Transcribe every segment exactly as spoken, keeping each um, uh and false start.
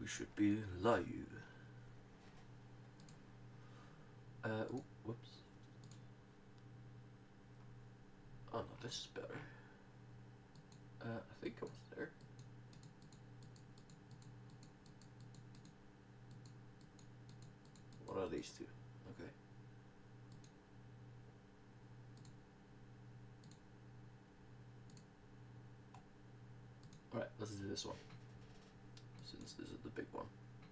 we should be live. Uh, oh, whoops. Oh no, this is better. Uh, I think I was there. What are these two? Okay. Alright, let's do this one. Since this is the big one.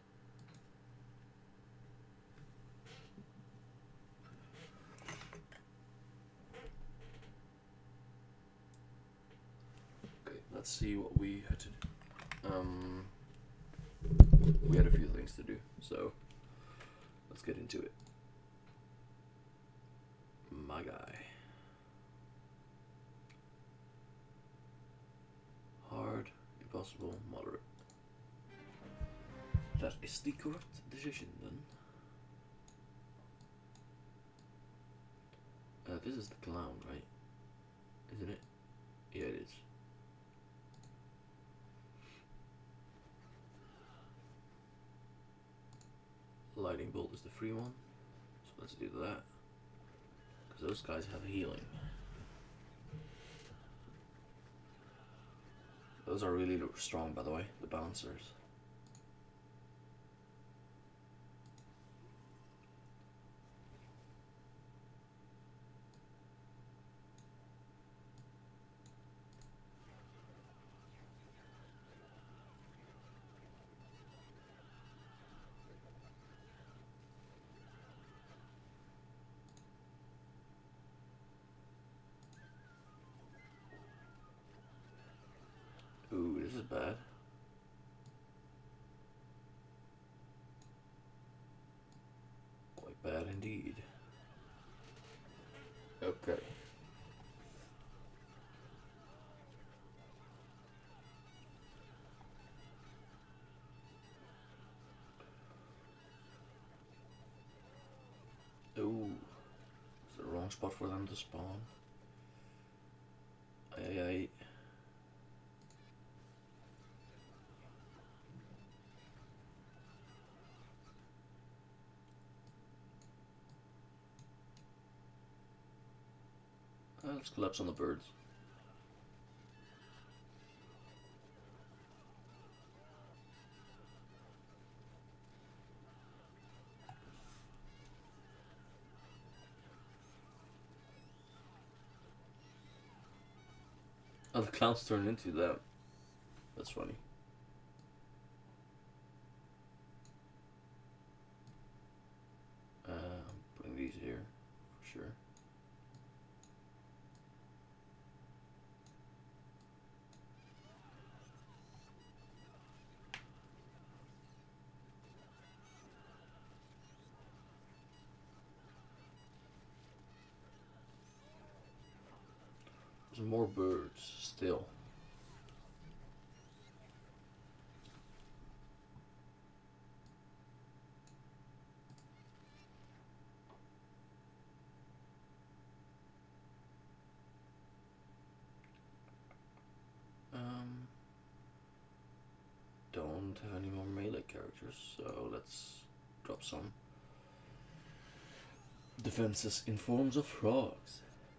Okay, let's see what we had to do. Um, we had a few things to do, so let's get into it. My guy. Hard, impossible, moderate. That is the correct decision then. Uh, this is the clown, right? Isn't it? Yeah, it is. Lightning bolt is the free one, so let's do that. Because those guys have healing. Those are really strong, by the way, the bouncers. Ooh, this is bad. Quite bad indeed. Okay. Ooh. It's the wrong spot for them to spawn. Aye, aye. Uh, let's collapse on the birds. Oh, the clowns turn into them. That's funny. Uh, I'm putting these here for sure. There's more birds still. Um, don't have any more melee characters, so let's drop some defenses in forms of frogs.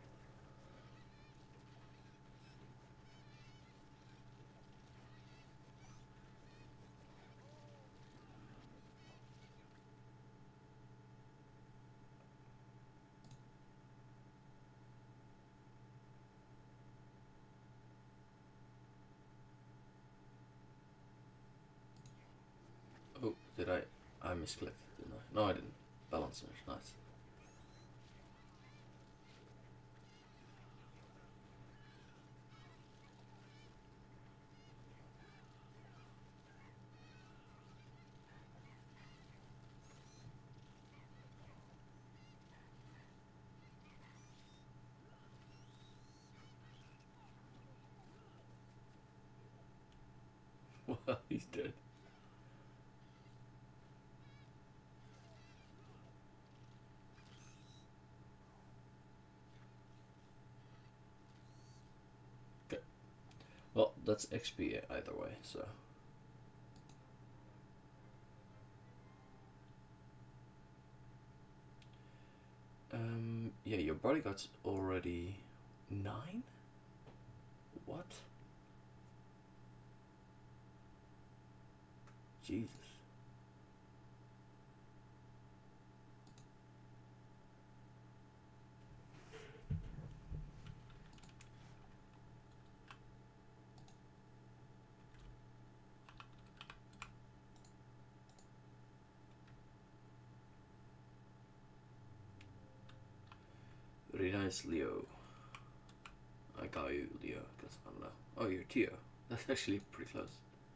Oh, did I? I misclicked, didn't I? No, I didn't. Balancers, nice. Well, he's dead. Well, that's X P either way, so. Yeah, your bodyguard's already nine? What? Jesus. Very nice, Leo. I got you, Leo, because I don't know. Oh, you're Tio. That's actually pretty close.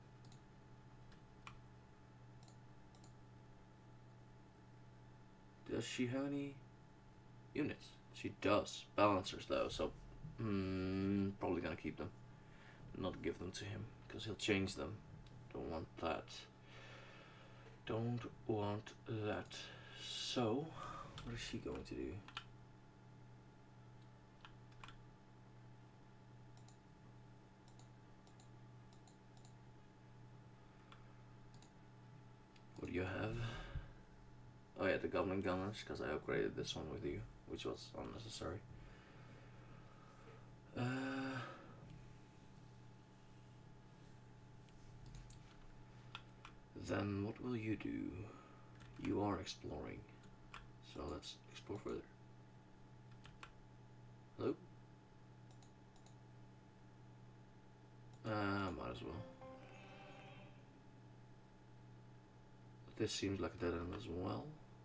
Does she have any units? She does. Balancers, though, so mm, probably gonna keep them. Not give them to him, because he'll change them. Don't want that. Don't want that. So, what is she going to do? What do you have? Oh yeah, the Goblin Gunners, because I upgraded this one with you, which was unnecessary. Uh, then what will you do? You are exploring, so let's explore further. Hello? Uh, might as well. This seems like a dead end as well.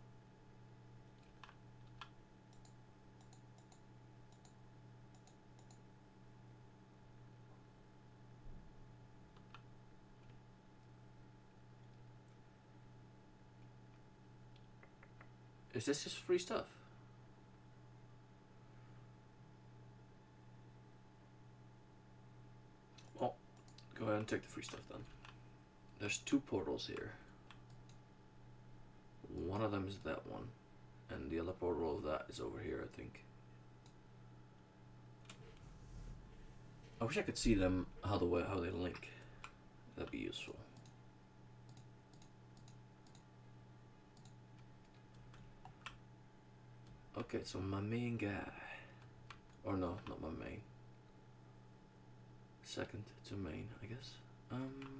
Is this just free stuff? Well, go ahead and take the free stuff then. There's two portals here. One of them is that one, and the other portal of that is over here, I think. I wish I could see them, how the way how they link. That'd be useful. Okay, so my main guy, or no, not my main. Second to main, I guess. Um.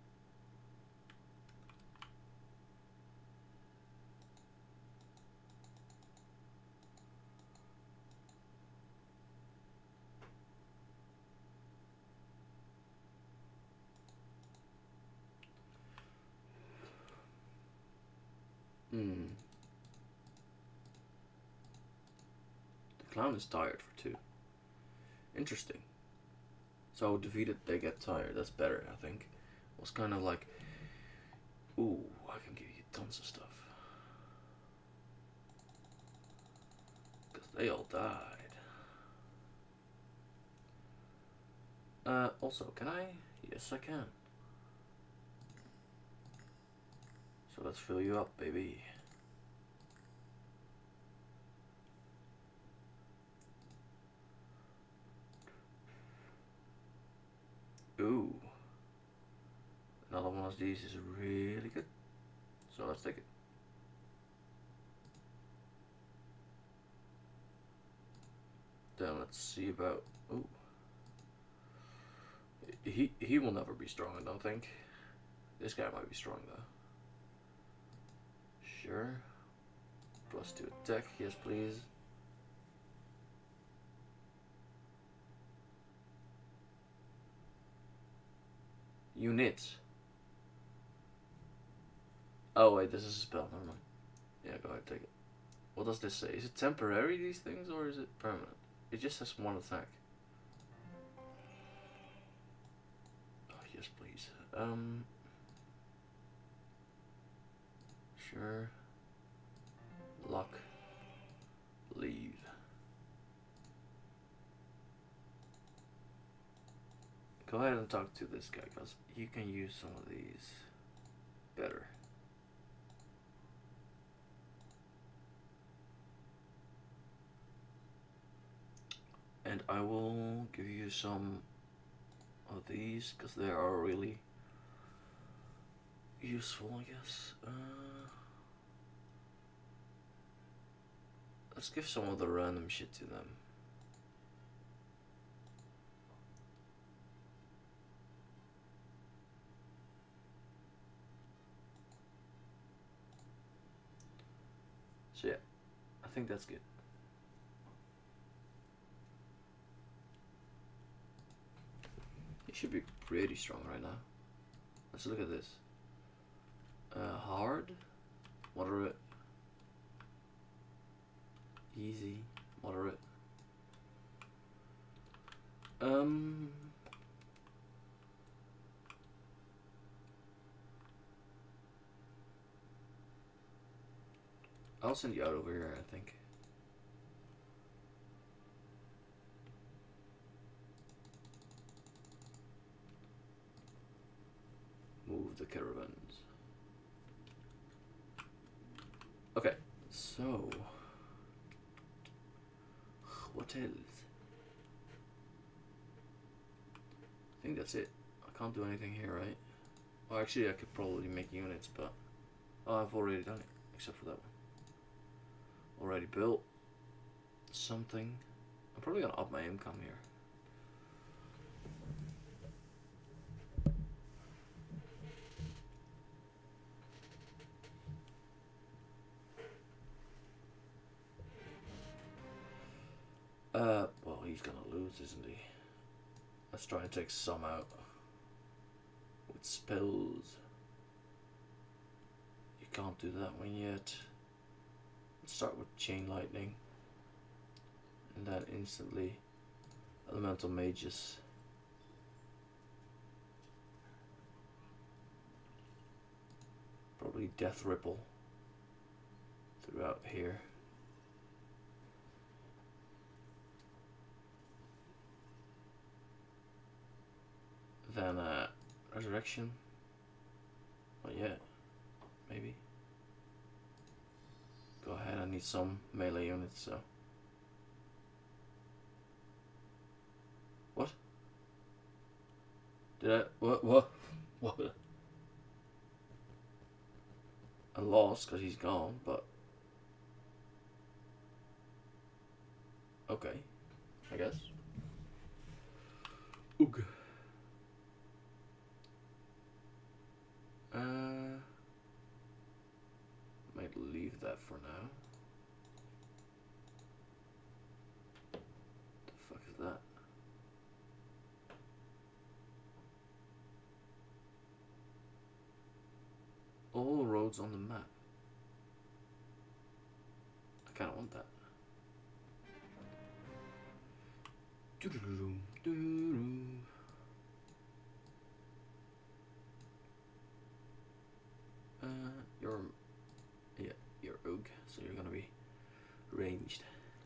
Hmm. The clown is tired for two. Interesting. So defeated, they get tired. That's better, I think. It was kind of like, ooh, I can give you tons of stuff. Because they all died. Uh, also, can I? Yes, I can. So let's fill you up, baby. Ooh. Another one of these is really good. So let's take it. Then let's see about... Ooh. He, he will never be strong, I don't think. This guy might be strong, though. Sure. Plus two attack, yes please. Units. Oh wait, this is a spell, never mind. Yeah, go ahead, take it. What does this say? Is it temporary, these things, or is it permanent? It just says one attack. Oh, yes please. Um... Sure. Lock. Leave. Go ahead and talk to this guy, because you can use some of these better. And I will give you some of these, because they are really useful, I guess. Uh, Let's give some of the random shit to them. So yeah, I think that's good. He should be pretty strong right now. Let's look at this. Uh, hard, moderate, easy, moderate. Um, I'll send you out over here, I think. Move the caravans. Okay, so what else? I think that's it. I can't do anything here, right? Well, actually, I could probably make units, but oh, I've already done it, except for that one. Already built something. I'm probably gonna up my income here. Uh, well, he's gonna lose, isn't he? Let's try and take some out with spells. You can't do that one yet. Let's start with chain lightning, and then instantly elemental mages. Probably death ripple throughout here. Then uh, resurrection. Not yet. Maybe. Go ahead. I need some melee units. So. What? Did I? What? What? What? I lost because he's gone, but okay, I guess. Oog. Uh, might leave that for now. The fuck is that? All roads on the map. I kinda want that. Uh, you're, yeah, you're Oog, so you're gonna be ranged.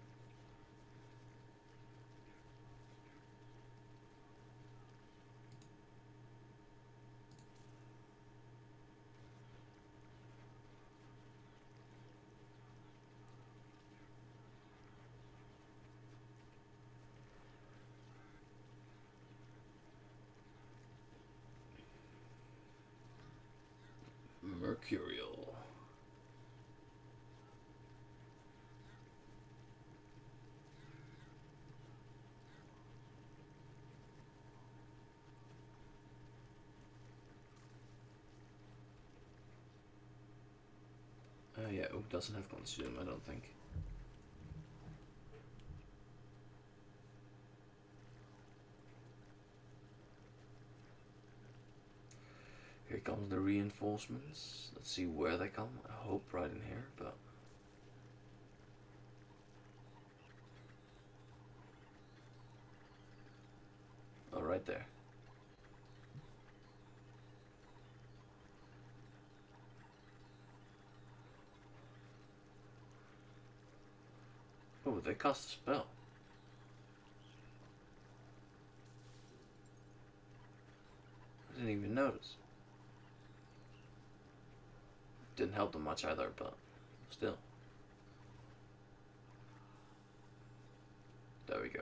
Mercurial. Oh uh, yeah, Oog doesn't have consume, I don't think. Here comes the reinforcements. Let's see where they come. I hope right in here, but oh, right there. Oh, they cast a spell. I didn't even notice. Didn't help them much either, but still. There we go.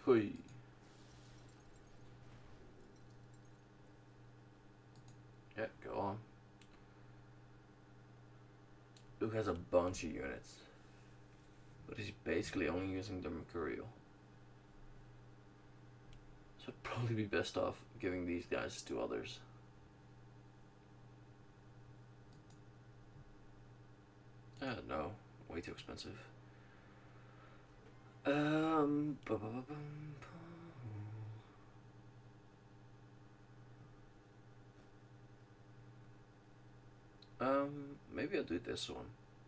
Hui. Yeah, go on. Luke has a bunch of units, but he's basically only using the Mercurial. So it'd probably be best off giving these guys to others. Uh, no, way too expensive. Um, ba -ba -ba -bum, um, maybe I'll do this one.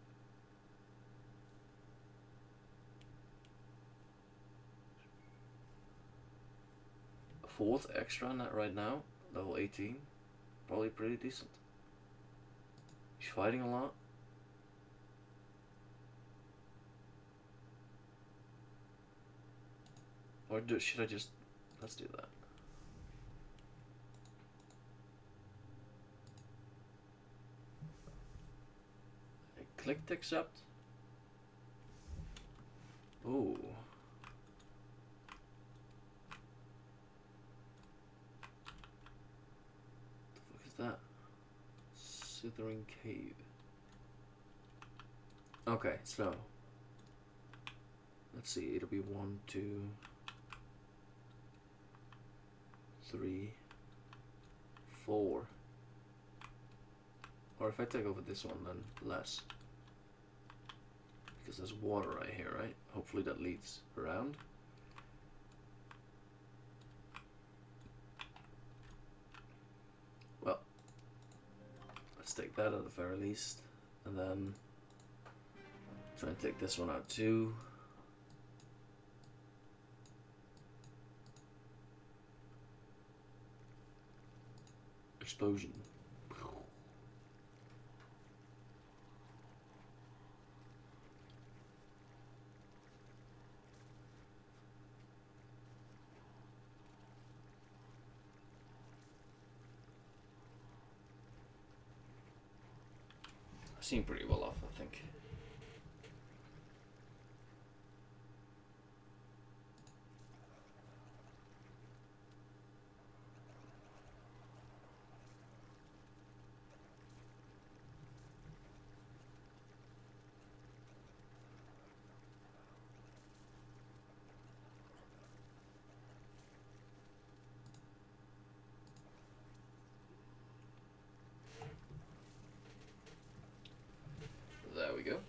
A fourth extra on that right now, level eighteen, probably pretty decent. He's fighting a lot. Or do, should I just, let's do that. I clicked accept. Ooh. What the fuck is that? Slithering cave. Okay, so let's see, it'll be one, two, three, four. Or if I take over this one, then less. Because there's water right here, right? Hopefully that leads around. Well, let's take that at the very least. And then try and take this one out too. Explosion. I seem pretty well off, I think. There we go.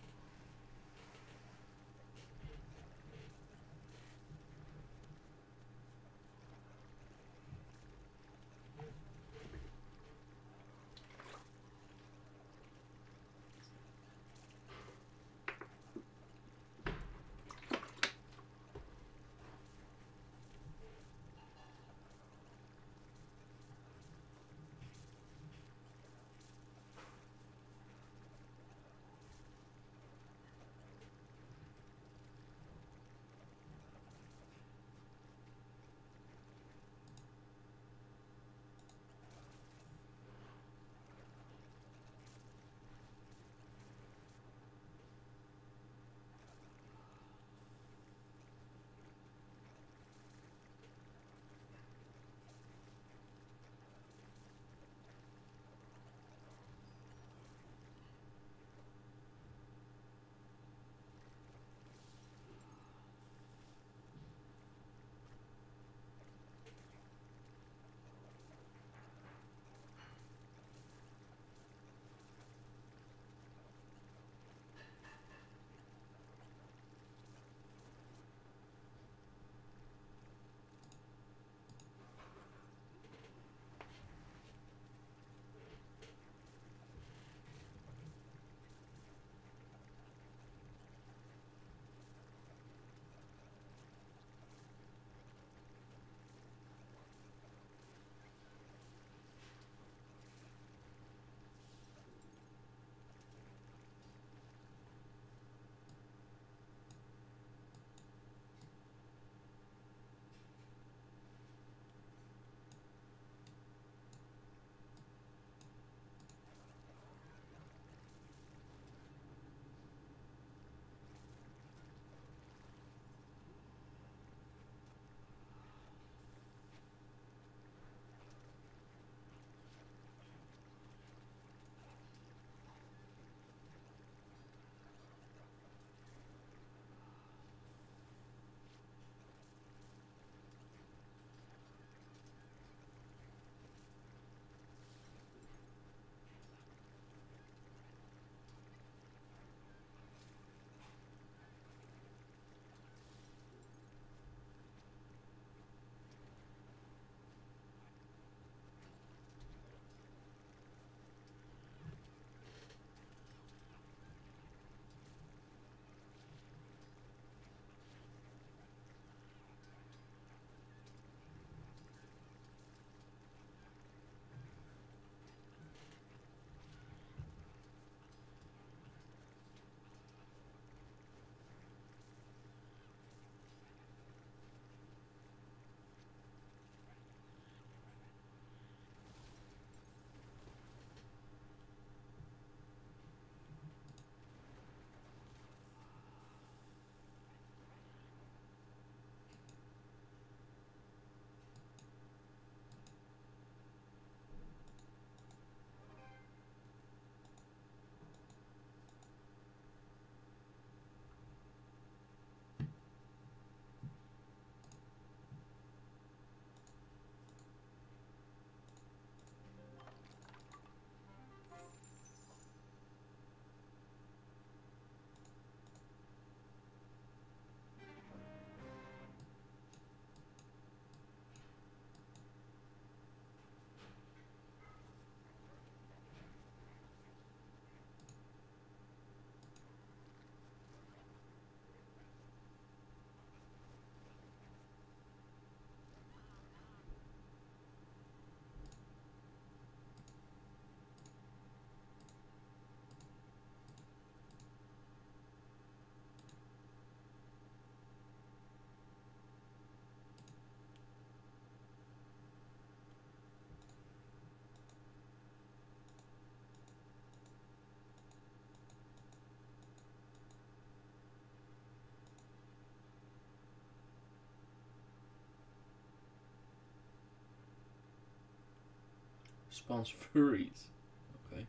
Spawns furries. Okay.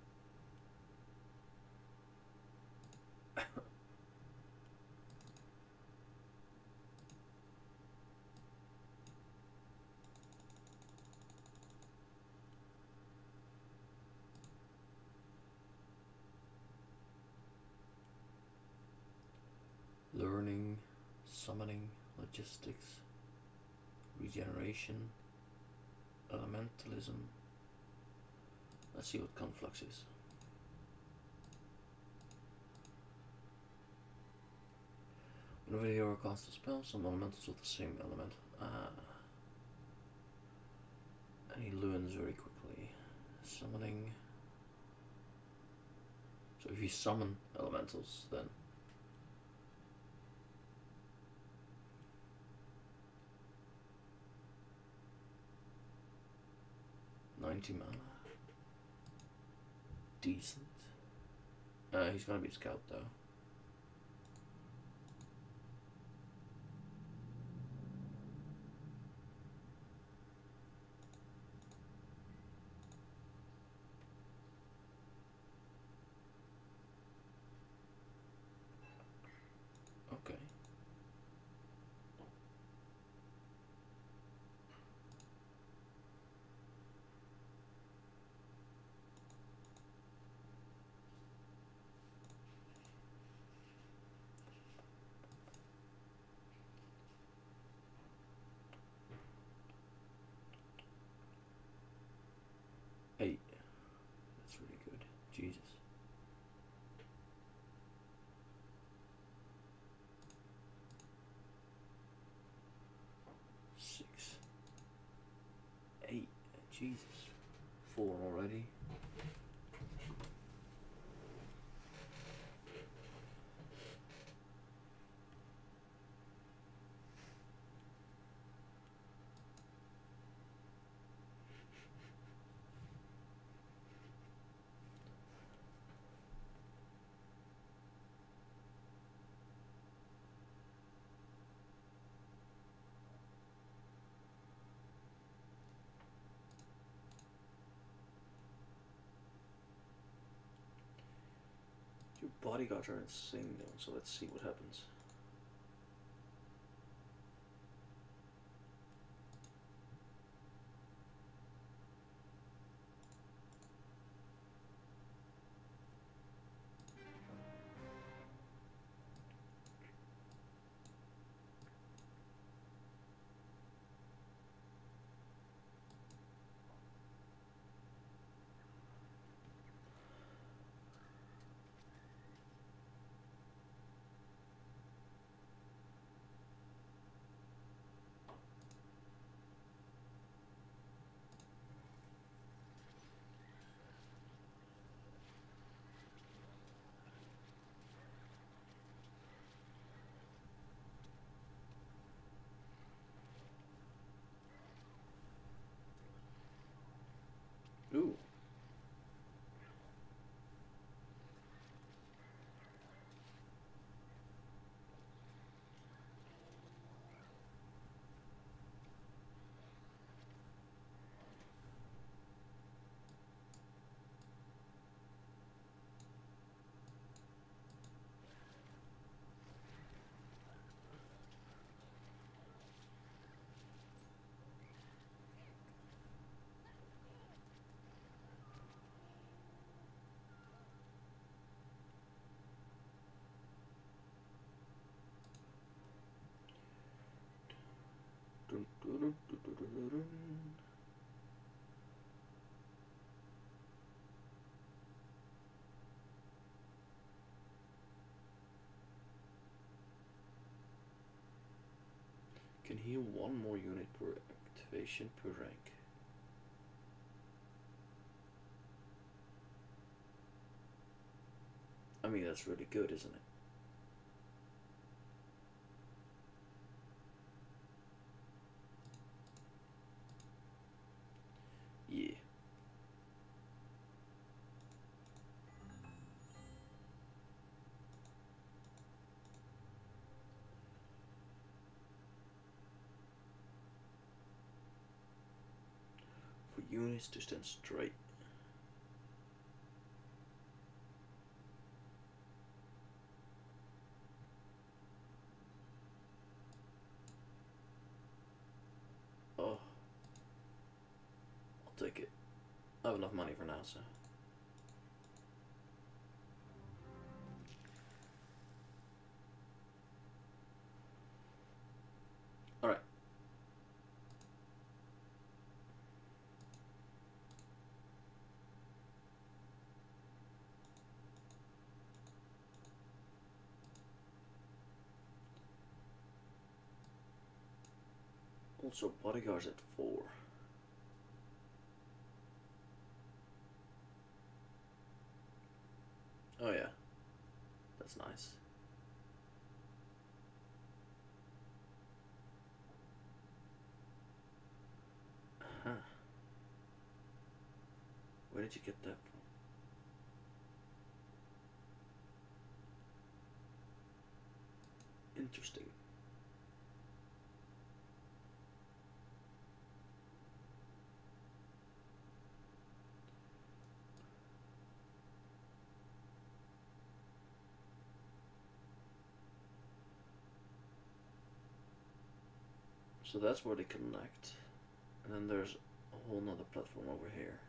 Learning, summoning, logistics, regeneration, elementalism. Let's see what conflux is. Whenever a hero casts a spell, some elementals with the same element. Ah. And he learns very quickly. Summoning. So if you summon elementals, then ninety mana. Decent. Uh, he's gonna be a scout though. Okay. Eight. That's really good. Jesus. Six. Eight. Jesus. Four already. Your bodyguards are insane though, so let's see what happens. Ooh. Dun, dun, dun, dun, dun, dun, dun. Can heal one more unit per activation per rank. I mean, that's really good, isn't it? Yeah. For units to stand straight. Oh, I'll take it. I have enough money for now, so. Alright. Also, bodyguards at four. Oh yeah, that's nice. Huh. Where did you get that from? Interesting. So that's where they connect. And then there's a whole nother platform over here.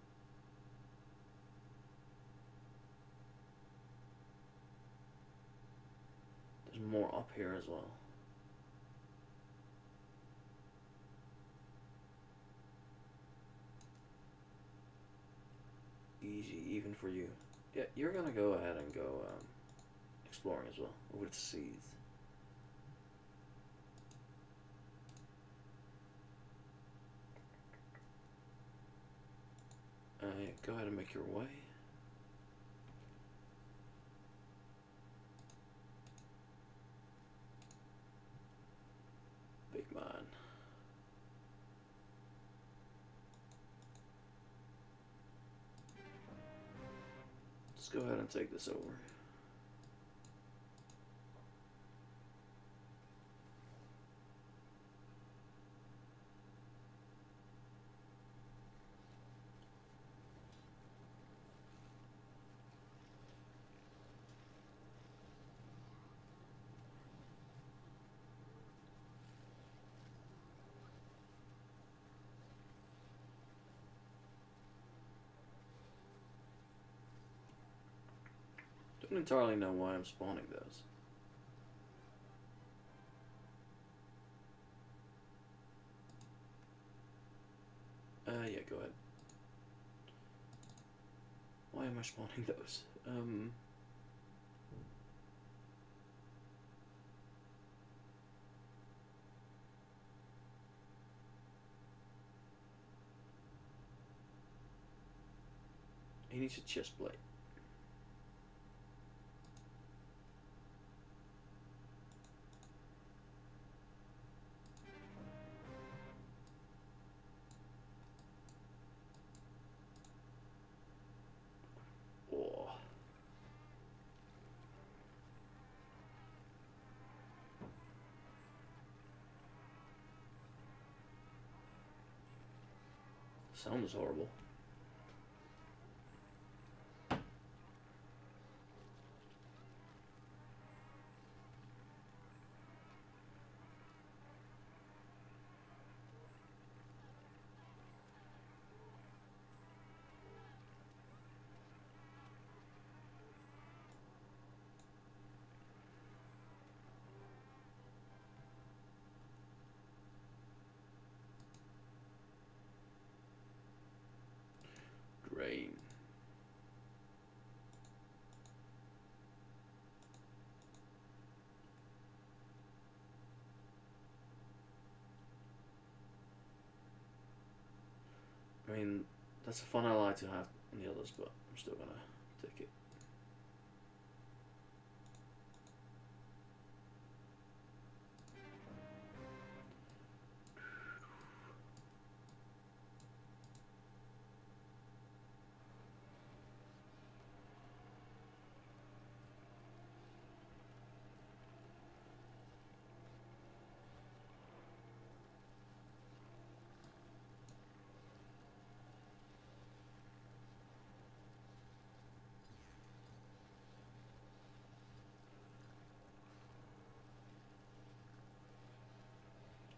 There's more up here as well. Easy, even for you. Yeah, you're gonna go ahead and go um, exploring as well, over the seas. Uh, yeah, go ahead and make your way. Big man. Let's go ahead and take this over. Don't entirely know why I'm spawning those. Uh, yeah, go ahead. Why am I spawning those? Um... He needs a chest plate. Oh. Sound is horrible. Drain. I mean, that's a fun ally to have in the others, but I'm still gonna take it.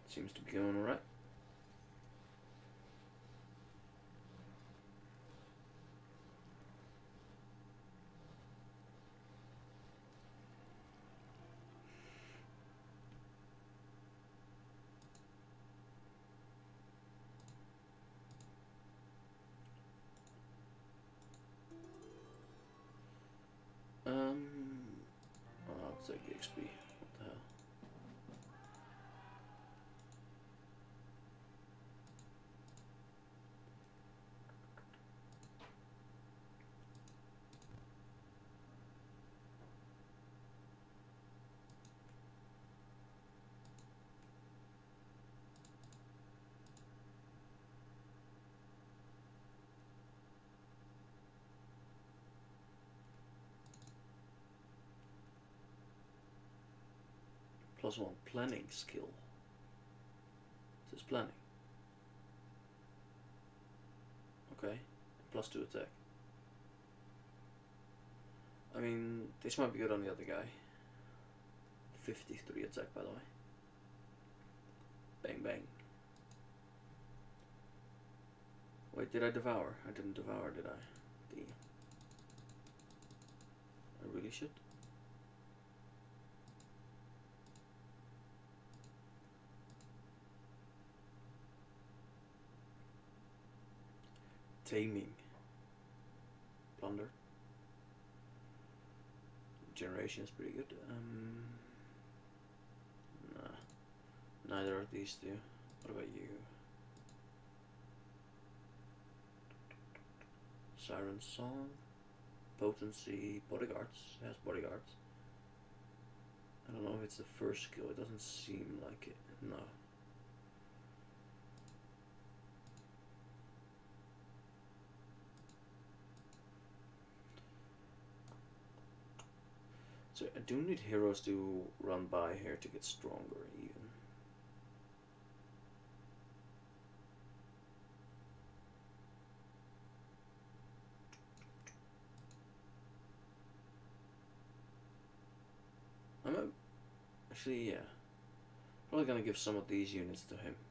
Seems to be going alright. Um, I'll take the X P. What the hell? Plus one planning skill. This is planning. Okay. Plus two attack. I mean, this might be good on the other guy. fifty-three attack, by the way. Bang bang. Wait, did I devour? I didn't devour, did I? Damn. I really should. Taming. Plunder. Generation is pretty good. Um, nah. Neither of these two. What about you? Siren Song. Potency. Bodyguards. It has bodyguards. I don't know if it's the first skill. It doesn't seem like it. No. So I do need heroes to run by here to get stronger even. I'm a, actually, yeah. Probably gonna give some of these units to him.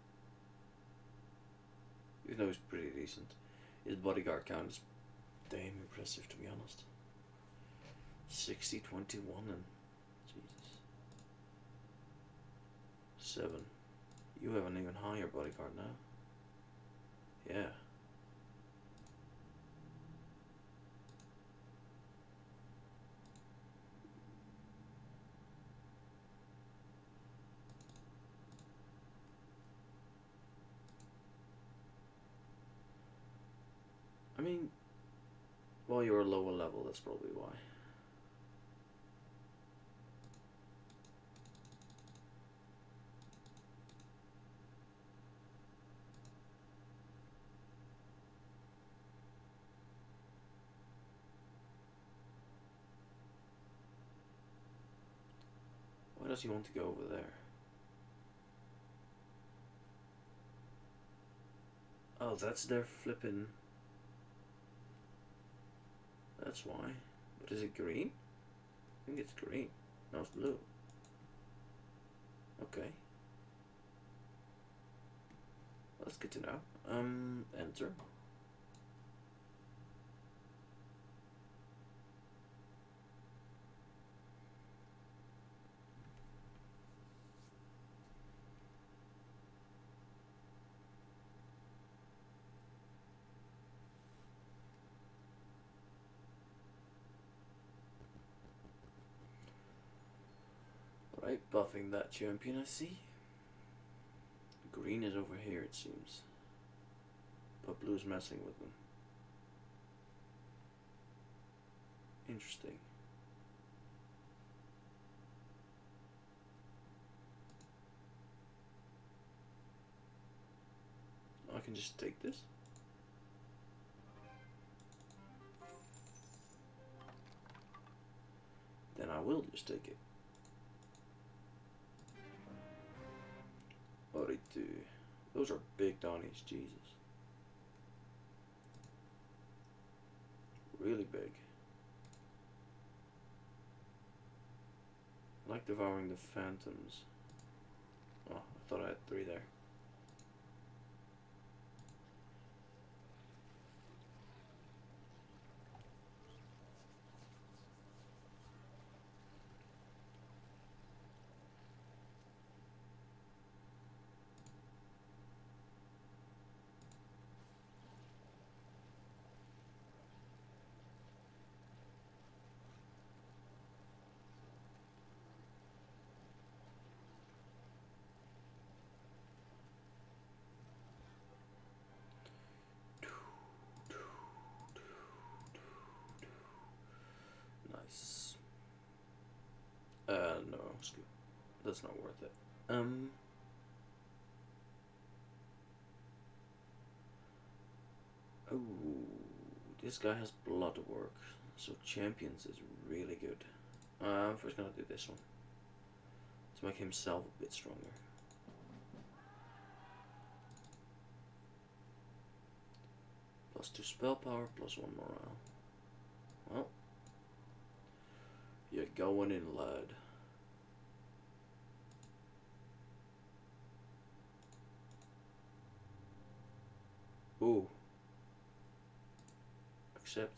Even though he's pretty decent. His bodyguard count is damn impressive, to be honest. sixty, twenty-one, and Jesus. seven. You have an even higher bodyguard now. Yeah. I mean, well, you're a lower level, that's probably why. Why does he want to go over there? Oh, that's their flippin'. That's why. But is it green? I think it's green. No, it's blue. Okay. That's good to know. Um, enter. Right, buffing that champion, I see. Green is over here, it seems. But blue's messing with them. Interesting. I can just take this. Then I will just take it. forty-two. Those are big Donnies, Jesus. Really big. I like devouring the phantoms. Oh, thought I had three there. Nice. Uh, no, that's not worth it. Um. Oh, this guy has blood work, so champions is really good. Uh, I'm first gonna do this one to make himself a bit stronger. Plus two spell power, plus one morale. Well, you're going in, lad. Ooh. Accept.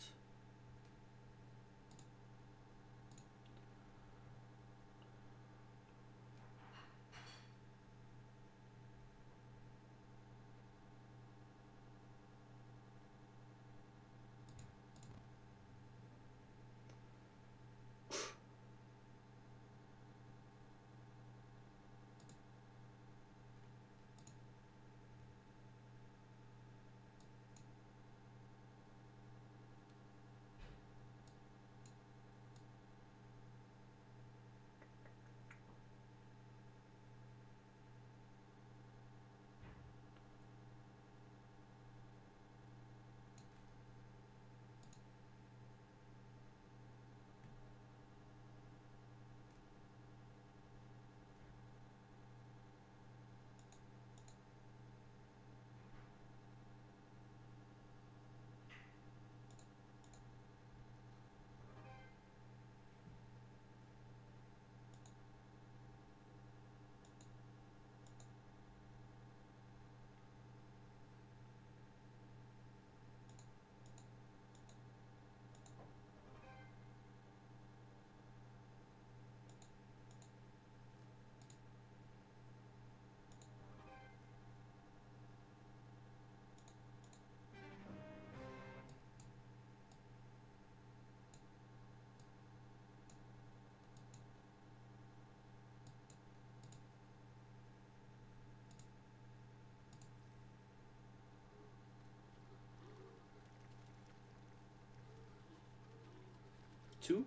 Two?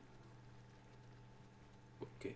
Okay.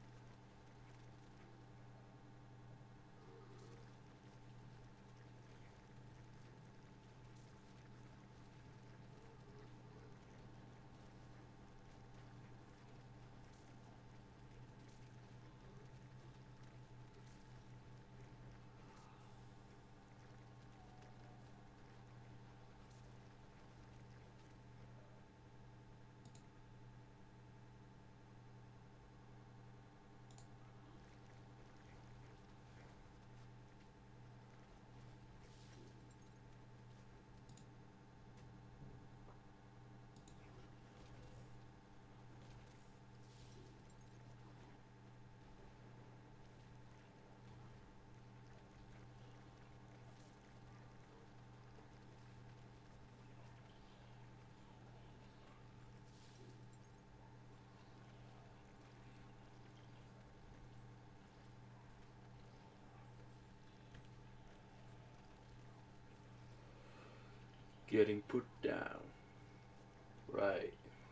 Getting put down. Right.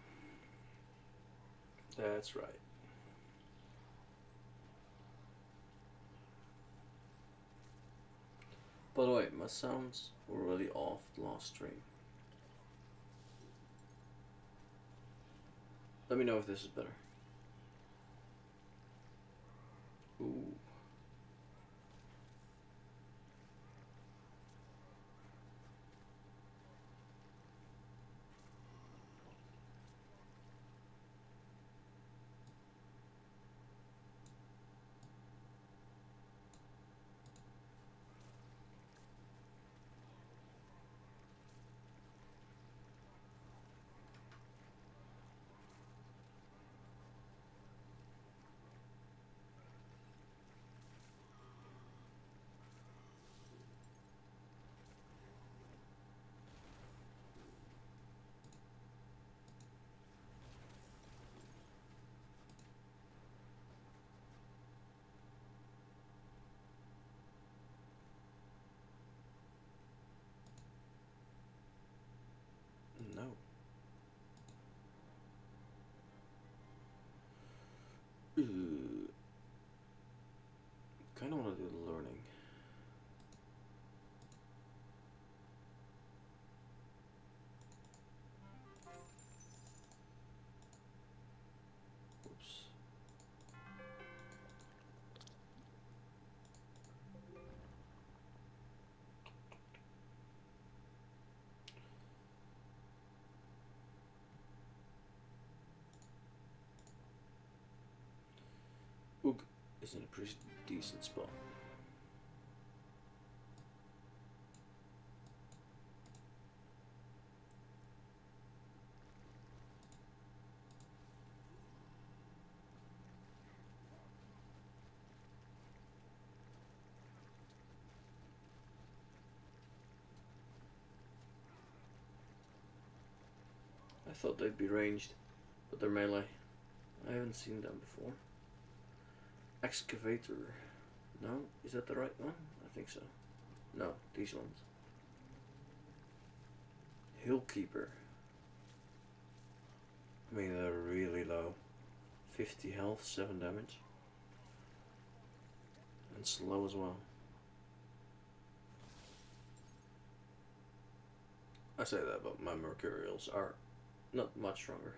That's right. By the way, my sounds were really off the last stream. Let me know if this is better. Ooh. is in a pretty decent spot. I thought they'd be ranged, but they're melee. I haven't seen them before. Excavator. No? Is that the right one? I think so. No, these ones. Hillkeeper. I mean, they're really low. fifty health, seven damage. And slow as well. I say that, but my Mercurials are not much stronger.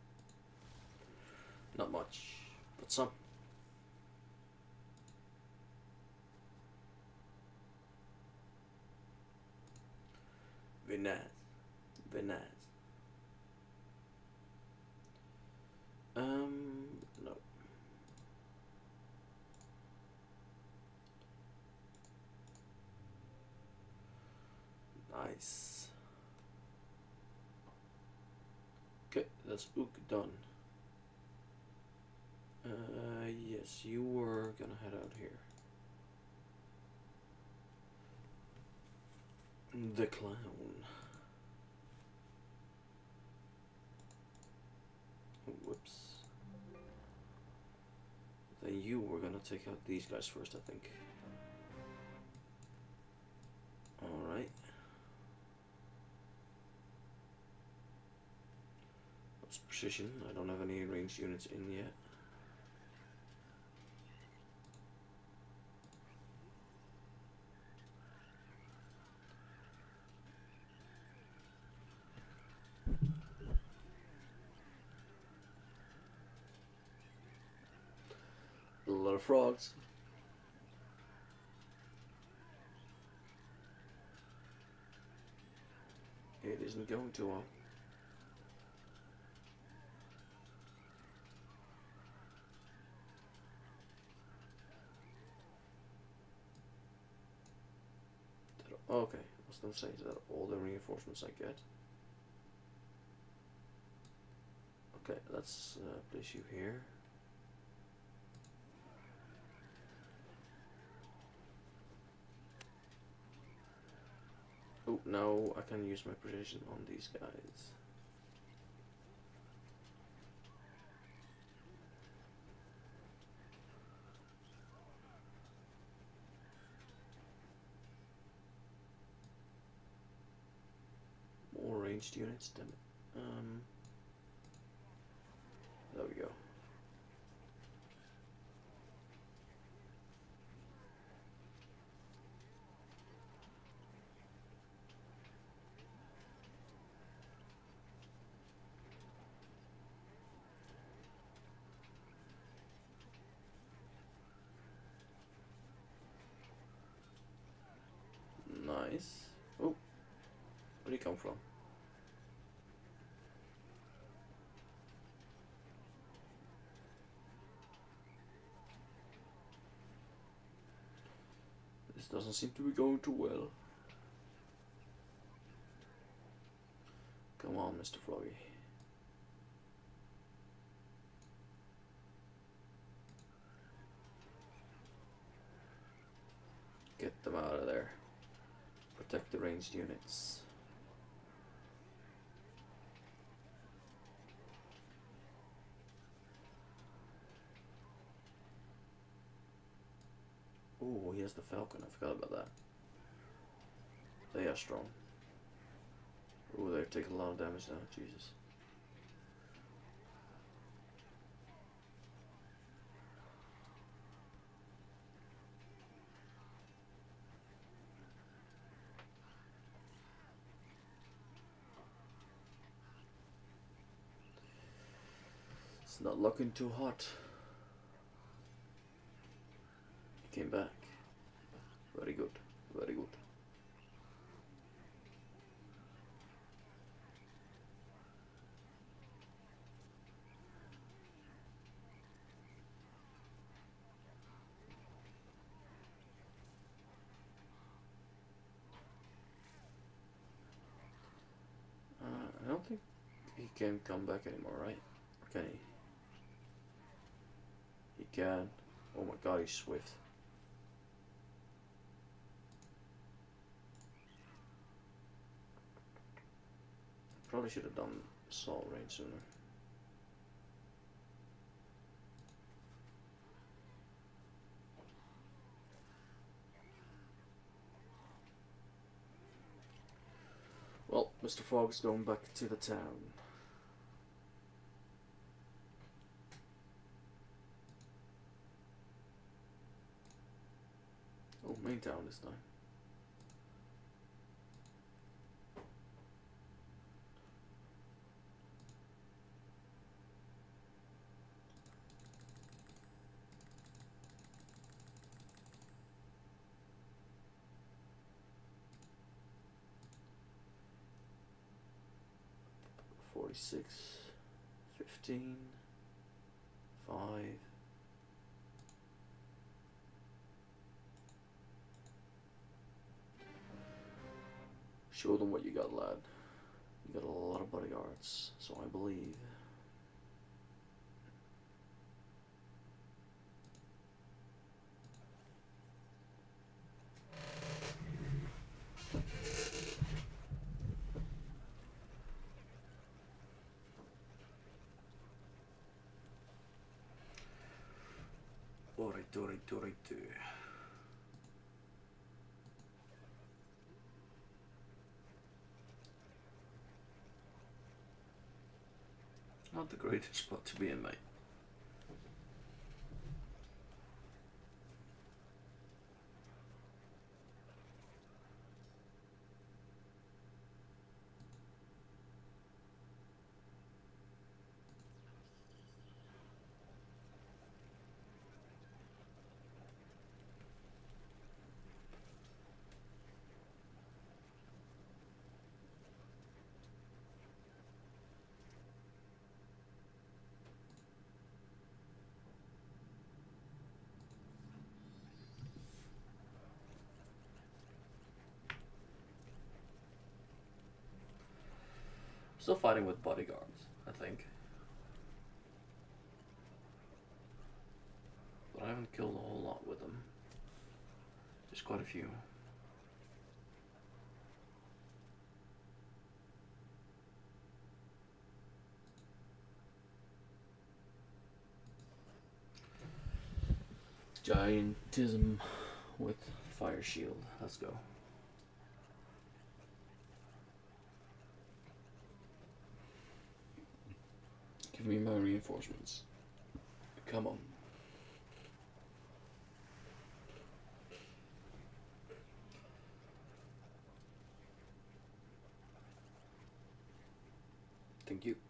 Not much, but some. Vinaz. Vinaz. Um, no. Nice. Okay, that's Ook done. Uh, yes, you were gonna head out here. The clown. Oh, whoops. Then you were gonna take out these guys first, I think. Alright. That's precision. I don't have any ranged units in yet. A lot of frogs. It isn't going too well. Okay, I was gonna say, is that all the reinforcements I get? Okay, let's uh, place you here. Oh, now I can use my precision on these guys. More ranged units, damn it. Um, there we go. Nice. Oh, where'd he come from? This doesn't seem to be going too well. Come on, Mister Froggy. Get them out of there. Protect the ranged units. Oh, he has the Falcon. I forgot about that. They are strong. Oh, they're taking a lot of damage now. Jesus. It's not looking too hot. He came back. Very good. Very good. He can't come back anymore, right? Can he? He can. Oh my god, he's swift. Probably should have done Soul Rain sooner. Well, Mister Fogg's going back to the town. Oh, main town this time. forty-six, fifteen, five. Show them what you got, lad. You got a lot of bodyguards, so I believe. Alright, alright, alright. Not the greatest spot to be in, mate. Still fighting with bodyguards, I think. But I haven't killed a whole lot with them. Just quite a few. Giantism with fire shield. Let's go. Give me my reinforcements. Come on. Thank you.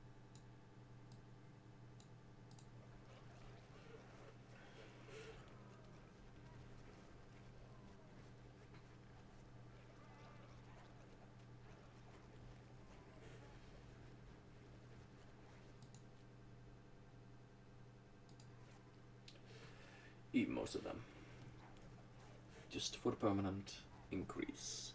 Eat most of them. Just for the permanent increase.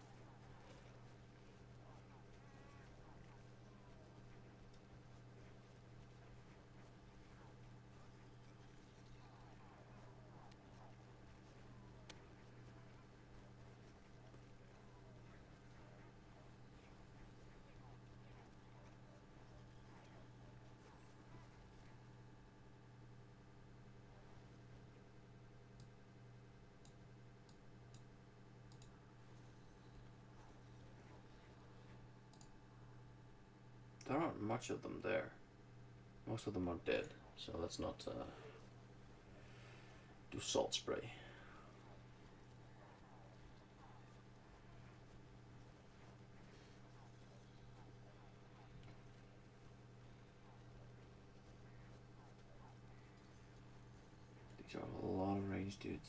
There aren't much of them there. Most of them are dead, so let's not uh, do salt spray. These are a lot of ranged dudes.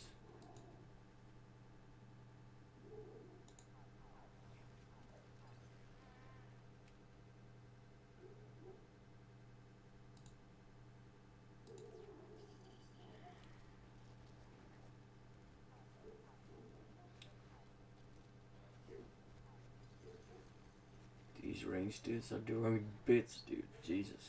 These range dudes are doing bits, dude. Jesus.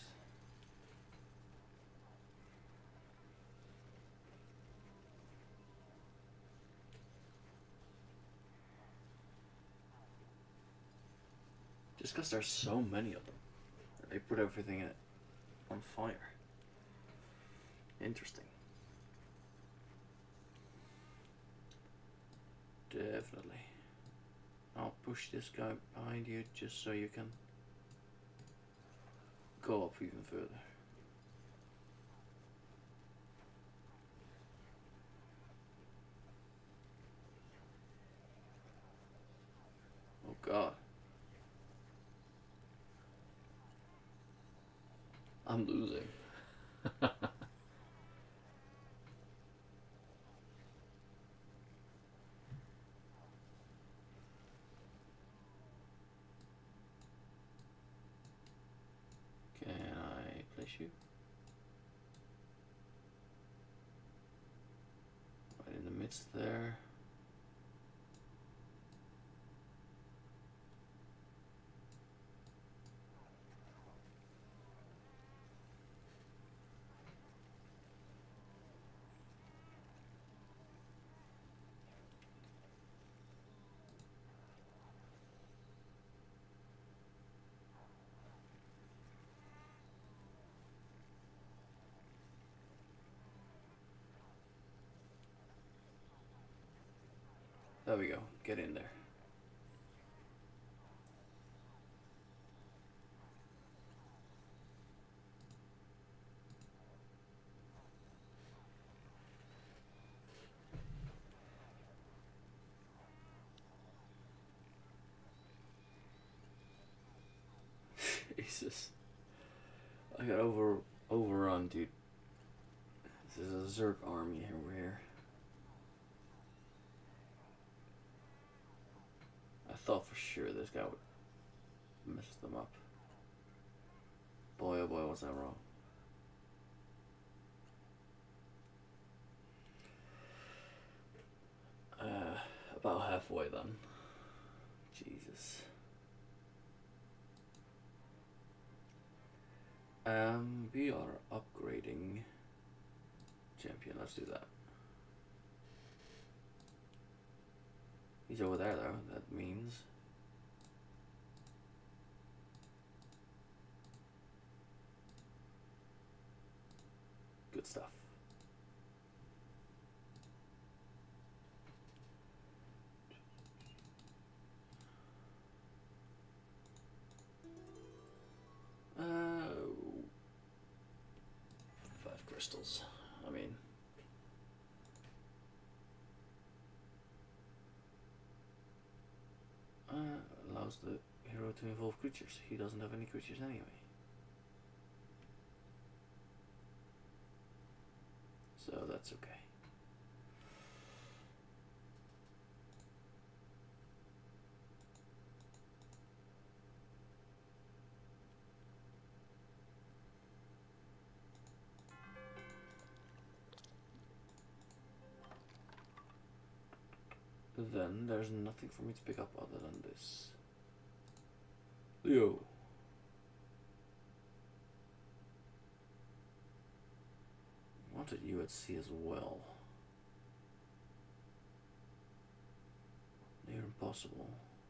Just because there's so many of them. They put everything in it on fire. Interesting. Definitely. I'll push this guy behind you just so you can go up even further. Oh God. I'm losing. Can I place you? Right in the midst there. There we go. Get in there. Jesus. I got over overrun, dude. This is a Zerg army over here. I thought for sure this guy would mess them up. Boy, oh boy, was I wrong. Uh, about halfway then. Jesus. Um, we are upgrading champion. Let's do that. He's over there though. That means good stuff. Uh, five crystals. I mean, uh, allows the hero to involve creatures. He doesn't have any creatures anyway. So that's okay. Then there's nothing for me to pick up other than this. Leo. Wanted you at sea as well. Near impossible.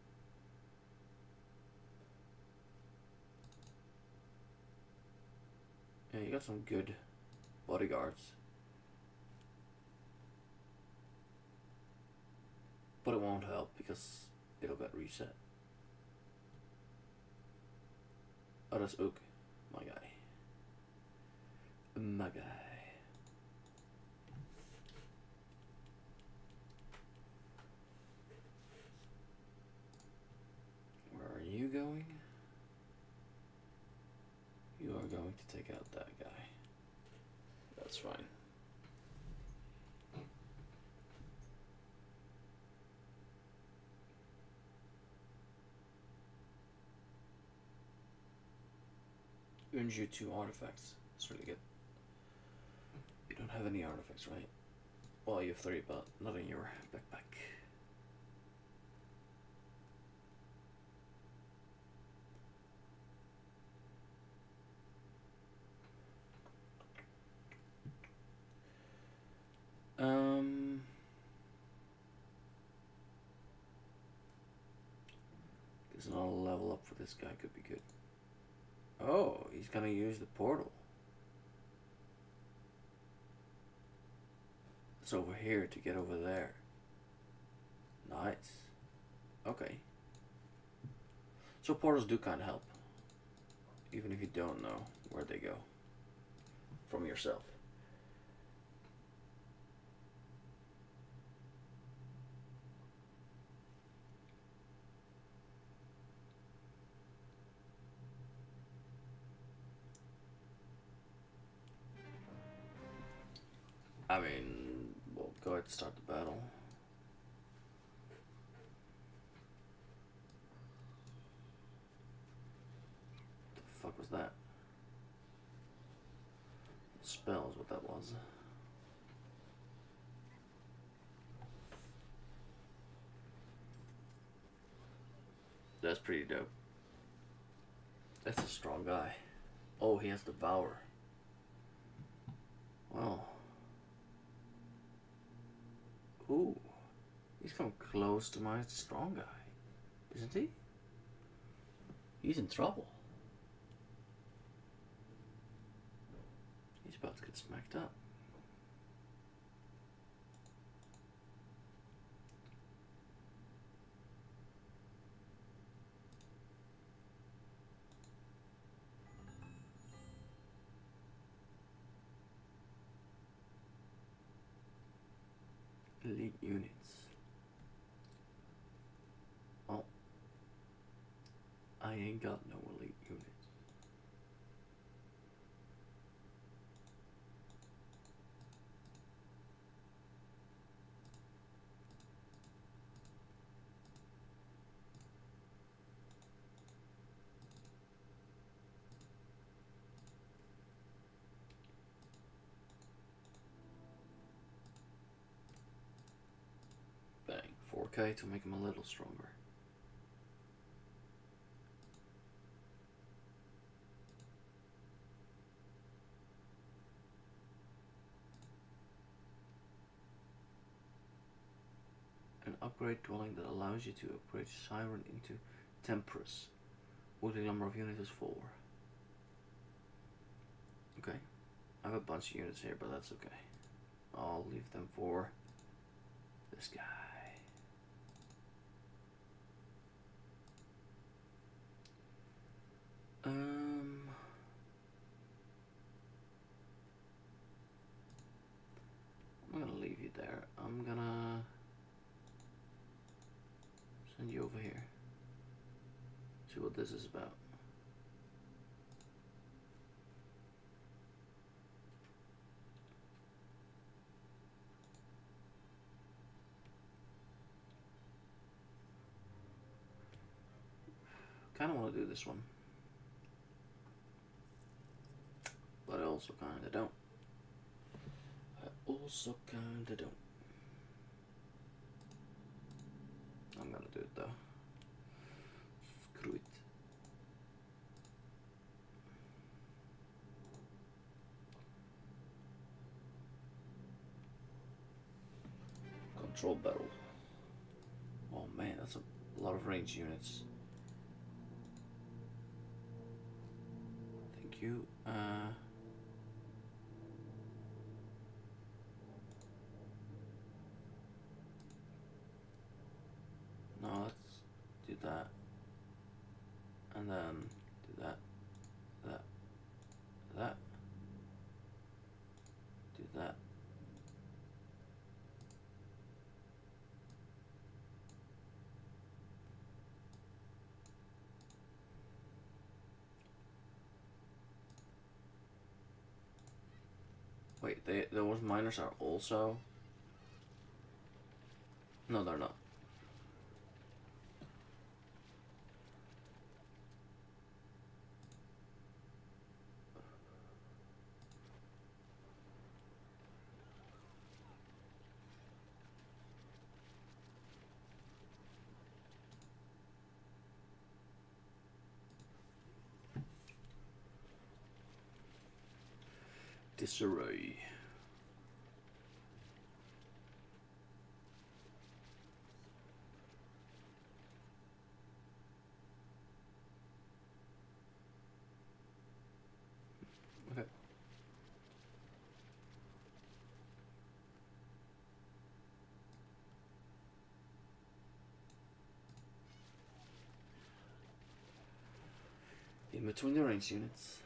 Yeah, you got some good bodyguards. But it won't help because it'll get reset. Oh, that's Ook, my guy. My guy. Where are you going? You are going to take out that guy. That's fine. Earns you two artifacts. That's really good. You don't have any artifacts, right? Well, you have three, but not in your backpack. There's another level up for this guy, could be good. Oh, he's gonna use the portal. It's over here to get over there. Nice. Okay. So portals do kind of help. Even if you don't know where they go from yourself. I mean, we'll go ahead and start the battle. What the fuck was that? Spell is what that was. That's pretty dope. That's a strong guy. Oh, he has Devour. Wow. Ooh. He's come close to my strong guy. Isn't he? He's in trouble. He's about to get smacked up. Elite units. Oh. I ain't got no elite units. Bang. four K to make him a little stronger. An upgrade dwelling that allows you to upgrade Siren into Temperance. Woodly number of units is four. Okay. I have a bunch of units here, but that's okay. I'll leave them for this guy. Um, I'm gonna leave you there. I'm gonna send you over here. See what this is about. Kind of want to do this one, but I also kind of don't. I also kind of don't. I'm gonna do it though. Screw it. Control battle. Oh man, that's a lot of range units. Thank you. Uh, no, let's do that. And then do that, that, that, do that. Wait, they those miners are also. No, they're not. Disarray. In between the range units.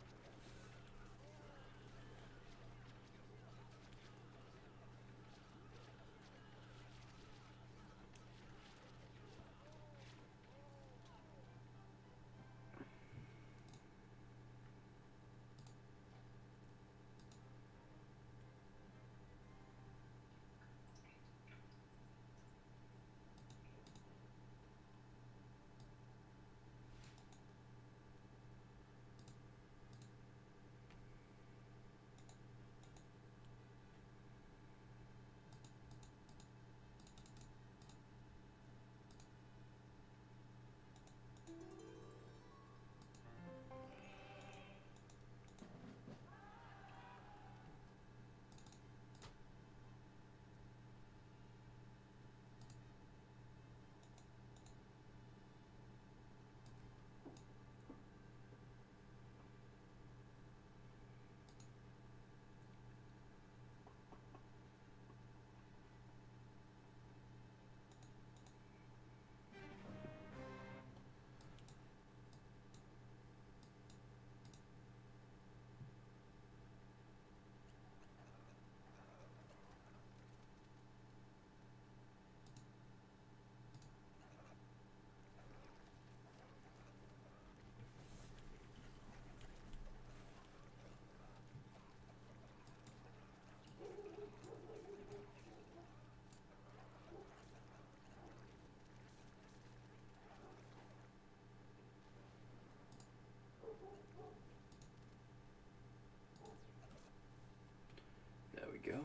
There we go.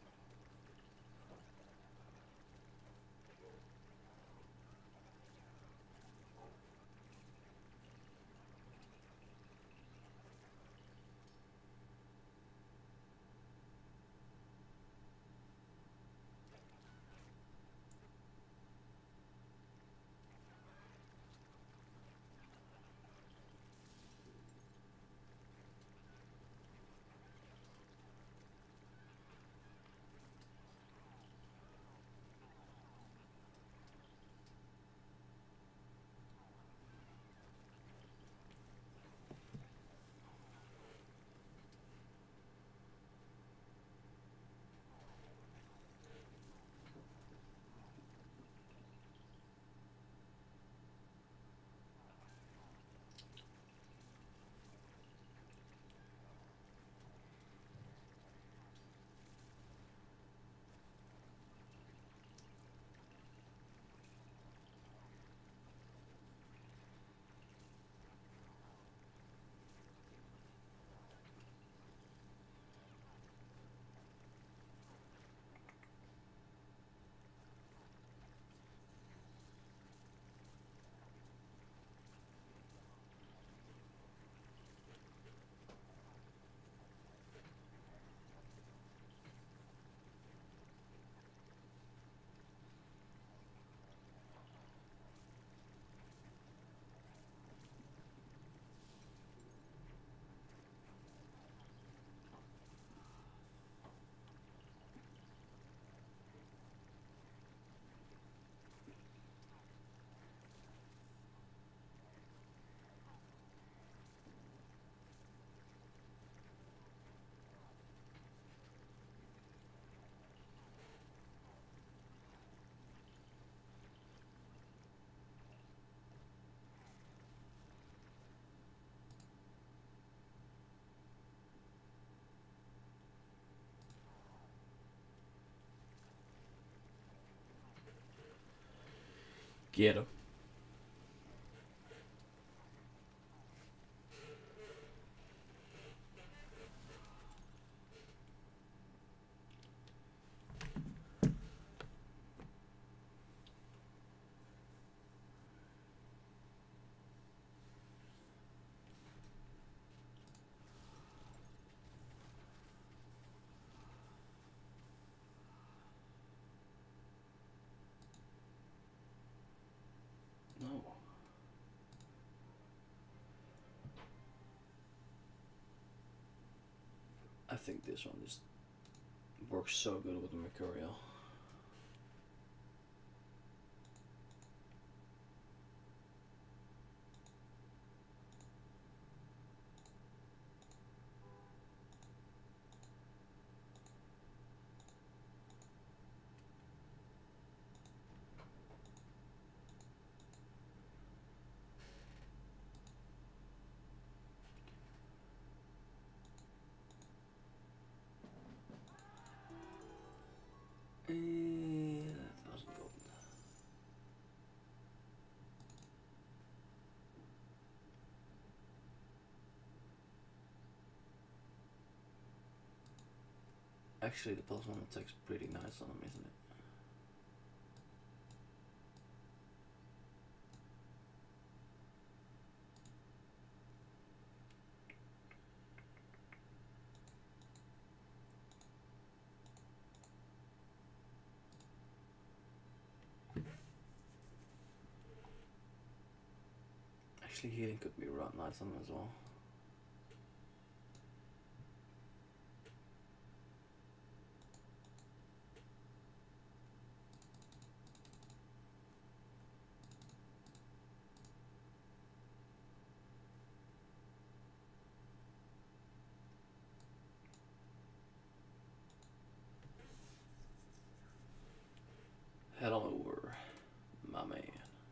Get him. No. I think this one just works so good with the Mercurial. Actually, the plus one attack's pretty nice on him, isn't it? Actually, healing could be right nice on him as well. Head on over, my man.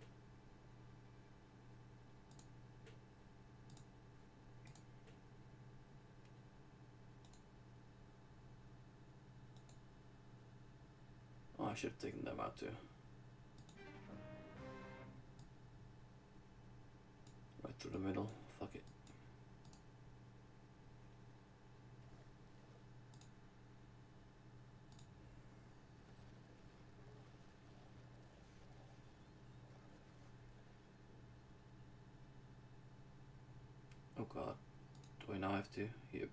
Oh, I should have taken them out too. Right through the middle. Fuck it. Oh god. Do I now have to? Yep.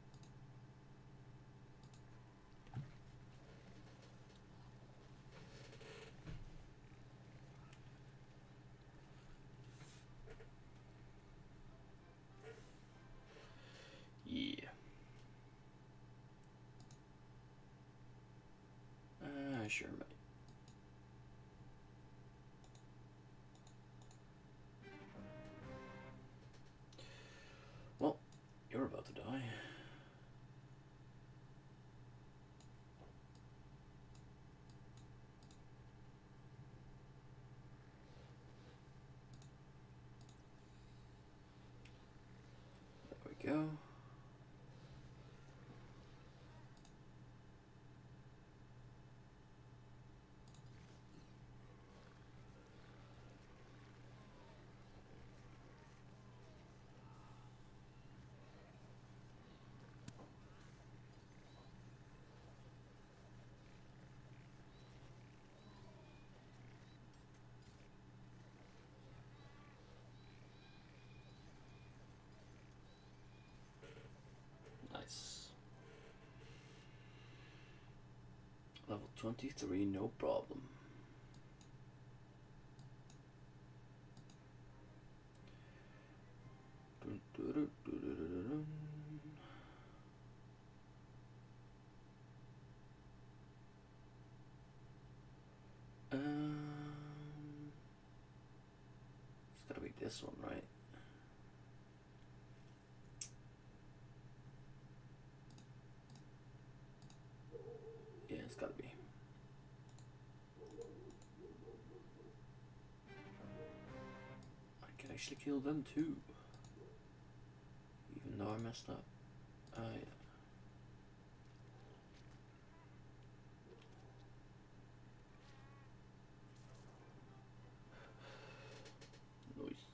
Yeah. Uh, sure, mate. Well, you're about to die. There we go. Nice. Level twenty-three, no problem. Dun, dun, dun, dun, dun, dun, dun. Um, it's gotta be this one, right? Yeah, it's gotta be. I can actually kill them too. Even though I messed up. Ah, uh, yeah. Nice.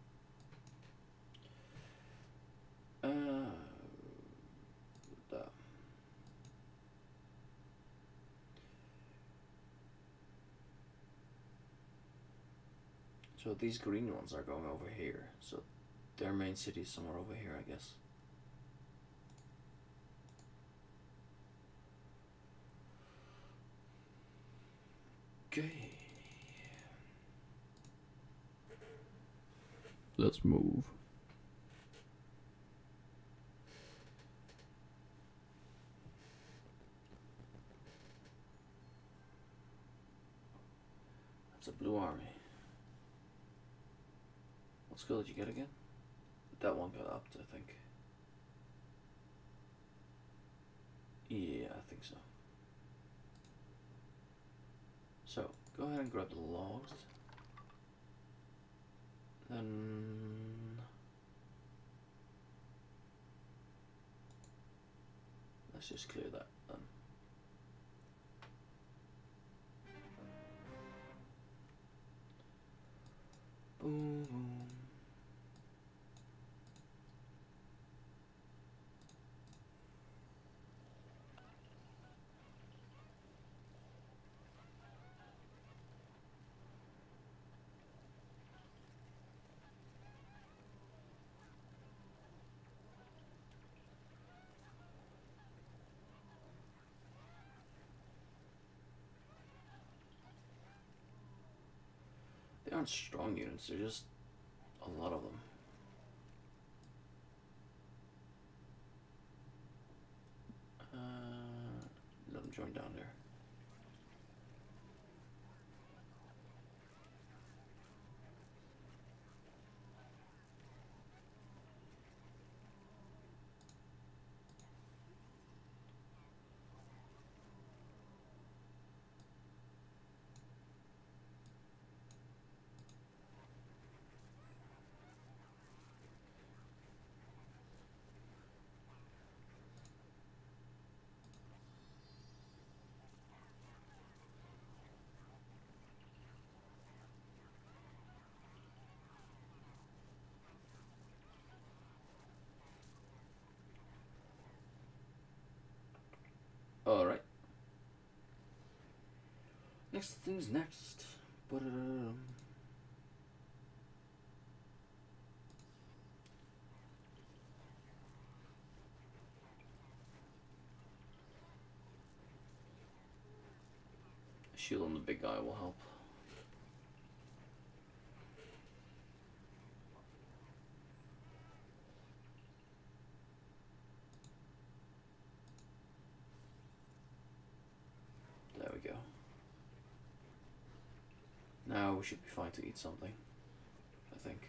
Uh, that. So these green ones are going over here. So their main city is somewhere over here, I guess. Okay. Let's move. That's a blue army. What skill did you get again? That one got upped, I think. Yeah, I think so. So, go ahead and grab the logs. Then... let's just clear that then. Boom, boom. aren't strong units, they're just a lot of them. Uh, let them join down there. Alright. Next thing's next. But um shield on the big guy will help. There we go. Now we should be fine to eat something, I think.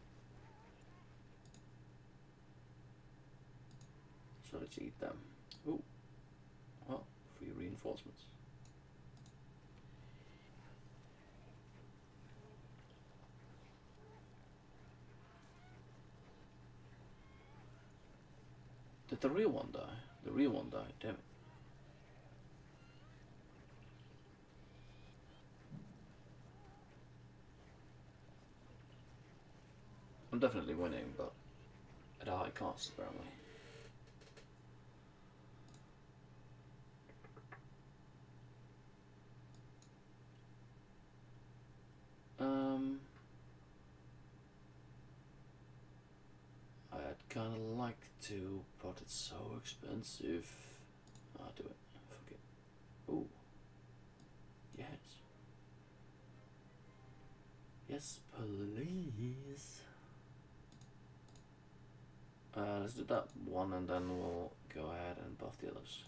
So let's eat them. Ooh. Well, free reinforcements. Did the real one die? The real one died, damn it. I'm definitely winning, but at a high cost, apparently. Um, I'd kind of like to, but it's so expensive. I'll do it. Fuck it. Ooh. Yes. Yes, please. Uh, let's do that one and then we'll go ahead and buff the others.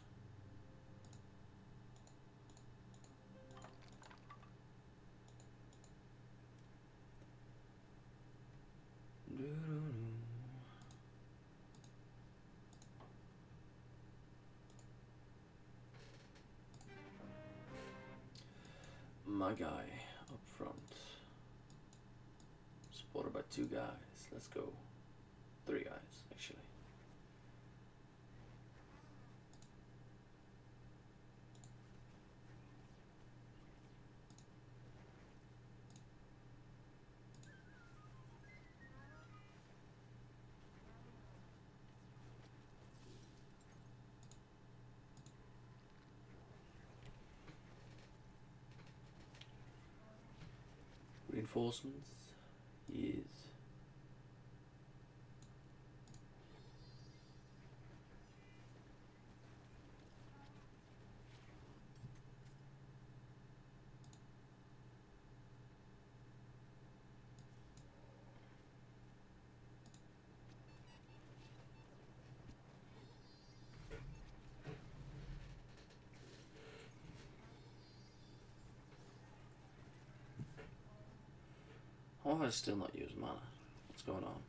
My guy up front, supported by two guys. Let's go. Three guys, actually. Reinforcements, yes. Why have I still not used mana? What's going on?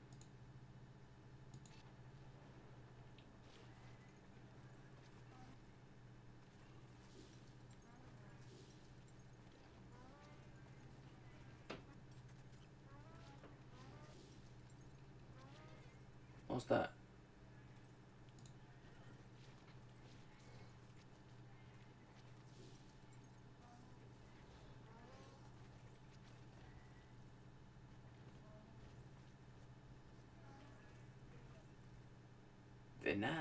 What's that? Very nice.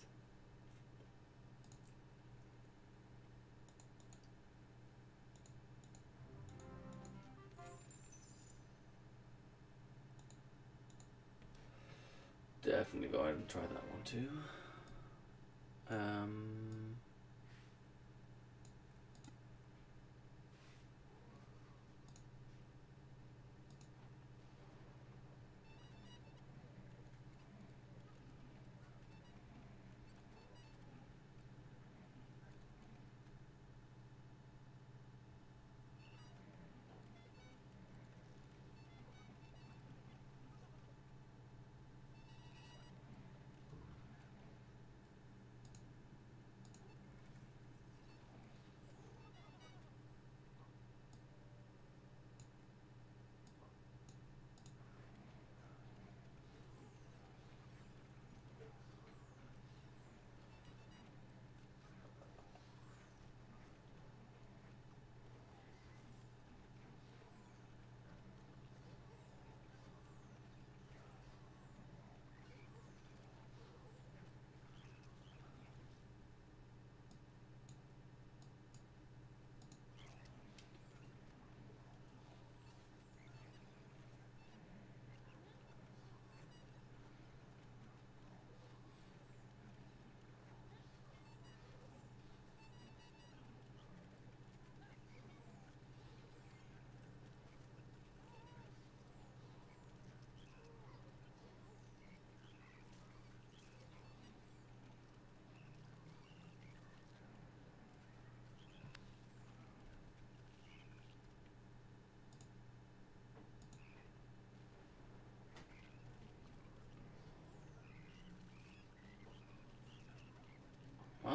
Definitely go ahead and try that one too. Um,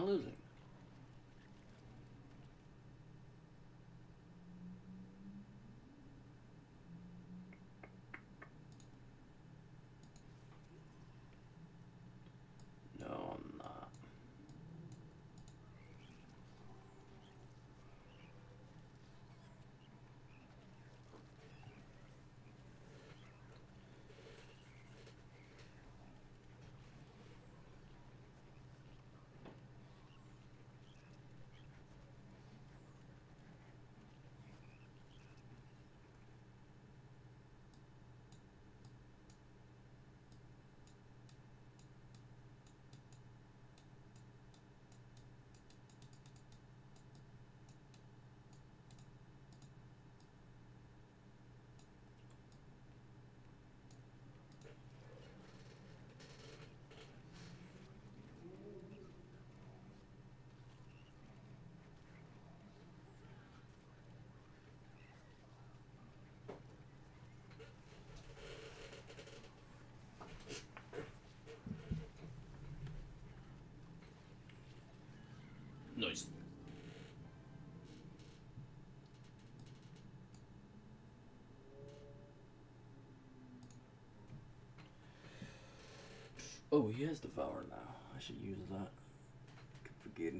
losing? No, I'm not. Nice. Oh, he has Devour now. I should use that. Keep forgetting.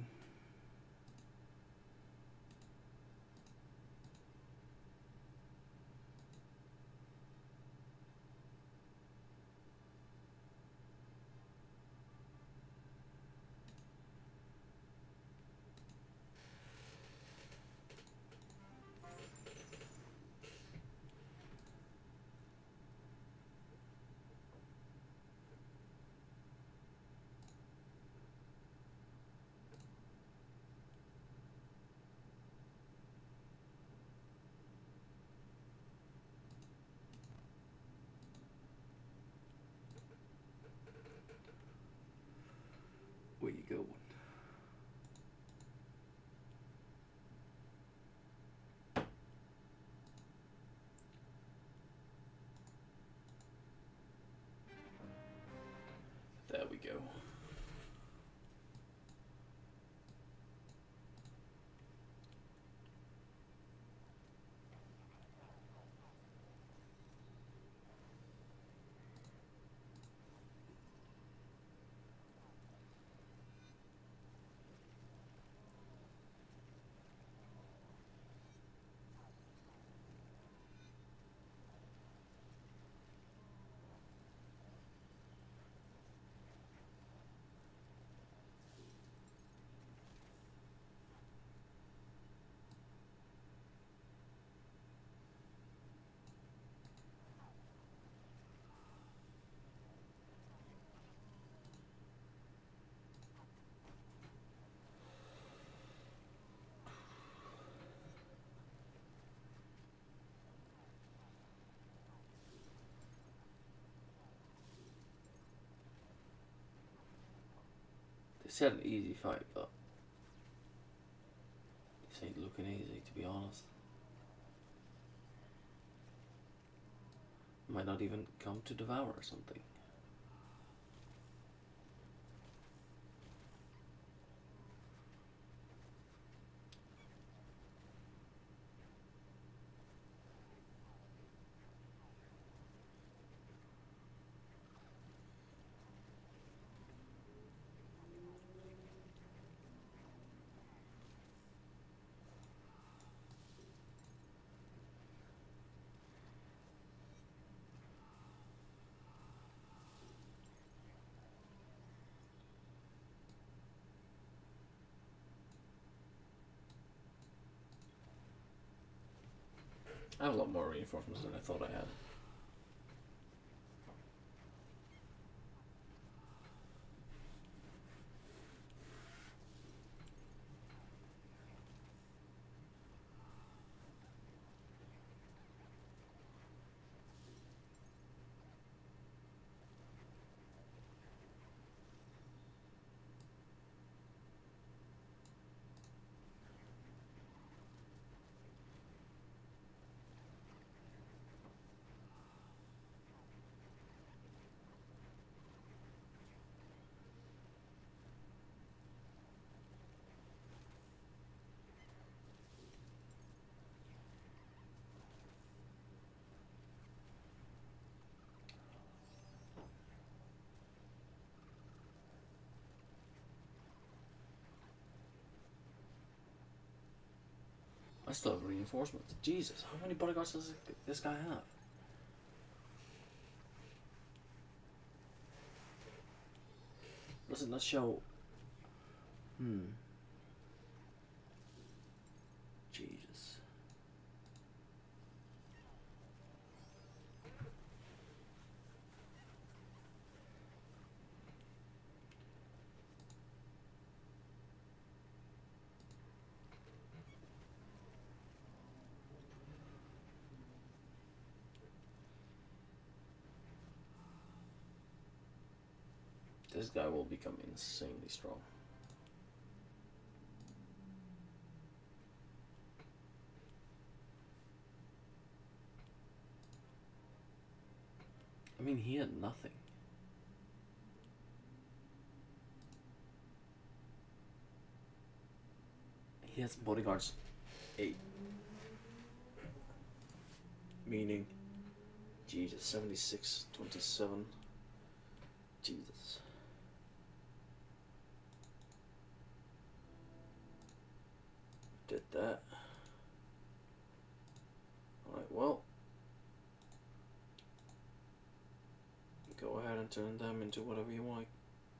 Where you going? There we go. They said an easy fight, but this ain't looking easy, to be honest. Might not even come to Devour or something. I have a lot more reinforcements than I thought I had. I still have reinforcements. Jesus, how many bodyguards does this guy have? Does it not show? Hmm. Jesus. This guy will become insanely strong. I mean, he had nothing. He has bodyguards eight. Meaning, Jesus, seventy-six, twenty-seven. Jesus. Did that. Alright, well. Go ahead and turn them into whatever you want.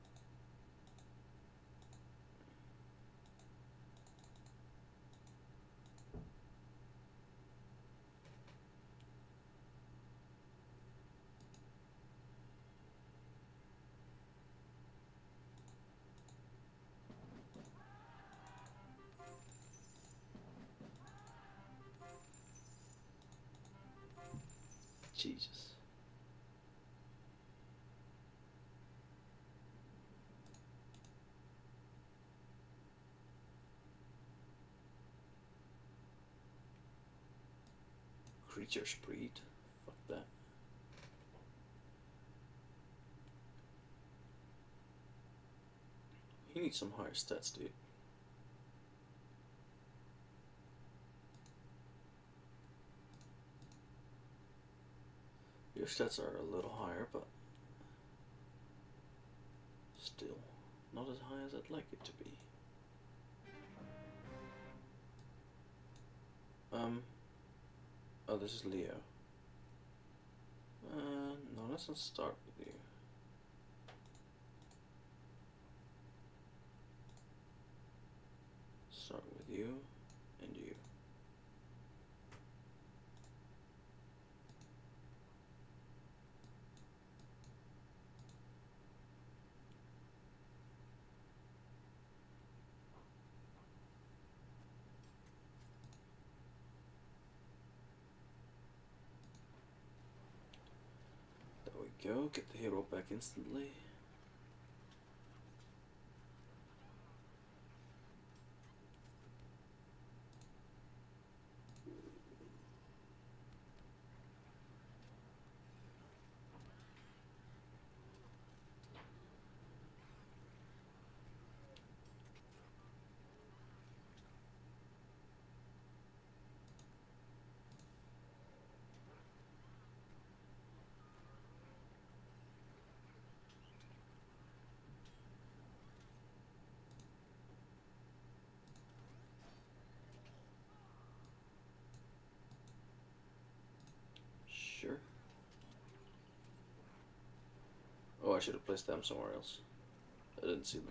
Jesus. Creatures breed. Fuck that. You need some higher stats, dude. Your stats are a little higher, but still not as high as I'd like it to be. Um. Oh, this is Leo. Uh, no, let's not start with you. Start with you and you. There we go, get the hero back instantly. Sure. Oh, I should have placed them somewhere else. I didn't see them.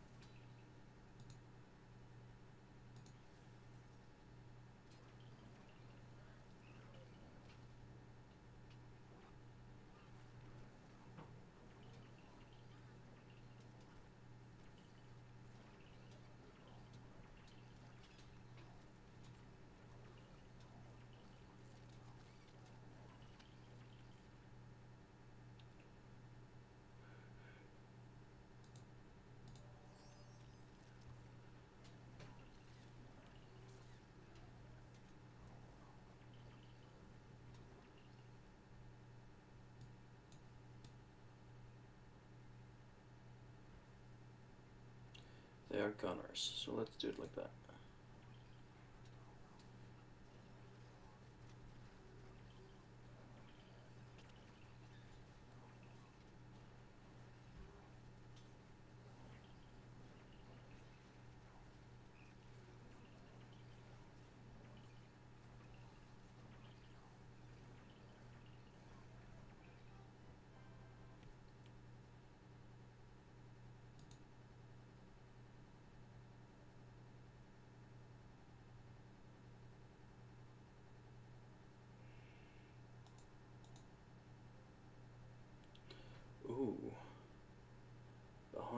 They are gunners, so let's do it like that.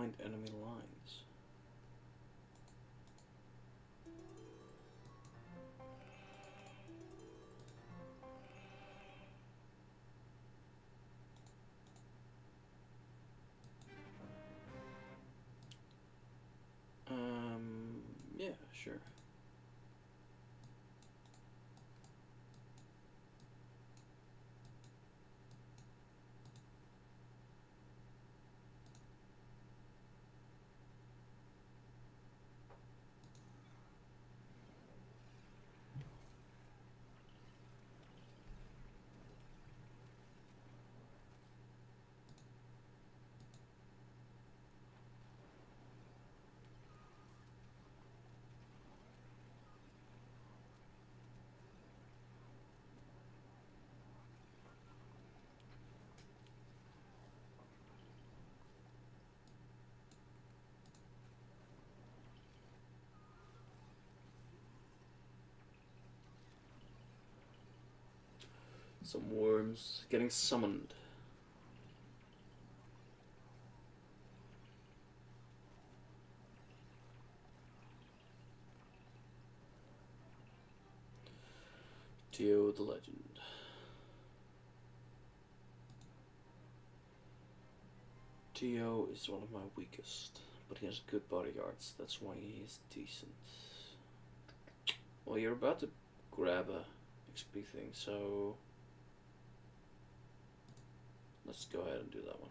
behind enemy lines. Um, yeah, sure. Some worms getting summoned. Tio the Legend. Tio is one of my weakest, but he has good bodyguards. That's why he is decent. Well, you're about to grab a X P thing, so let's go ahead and do that one.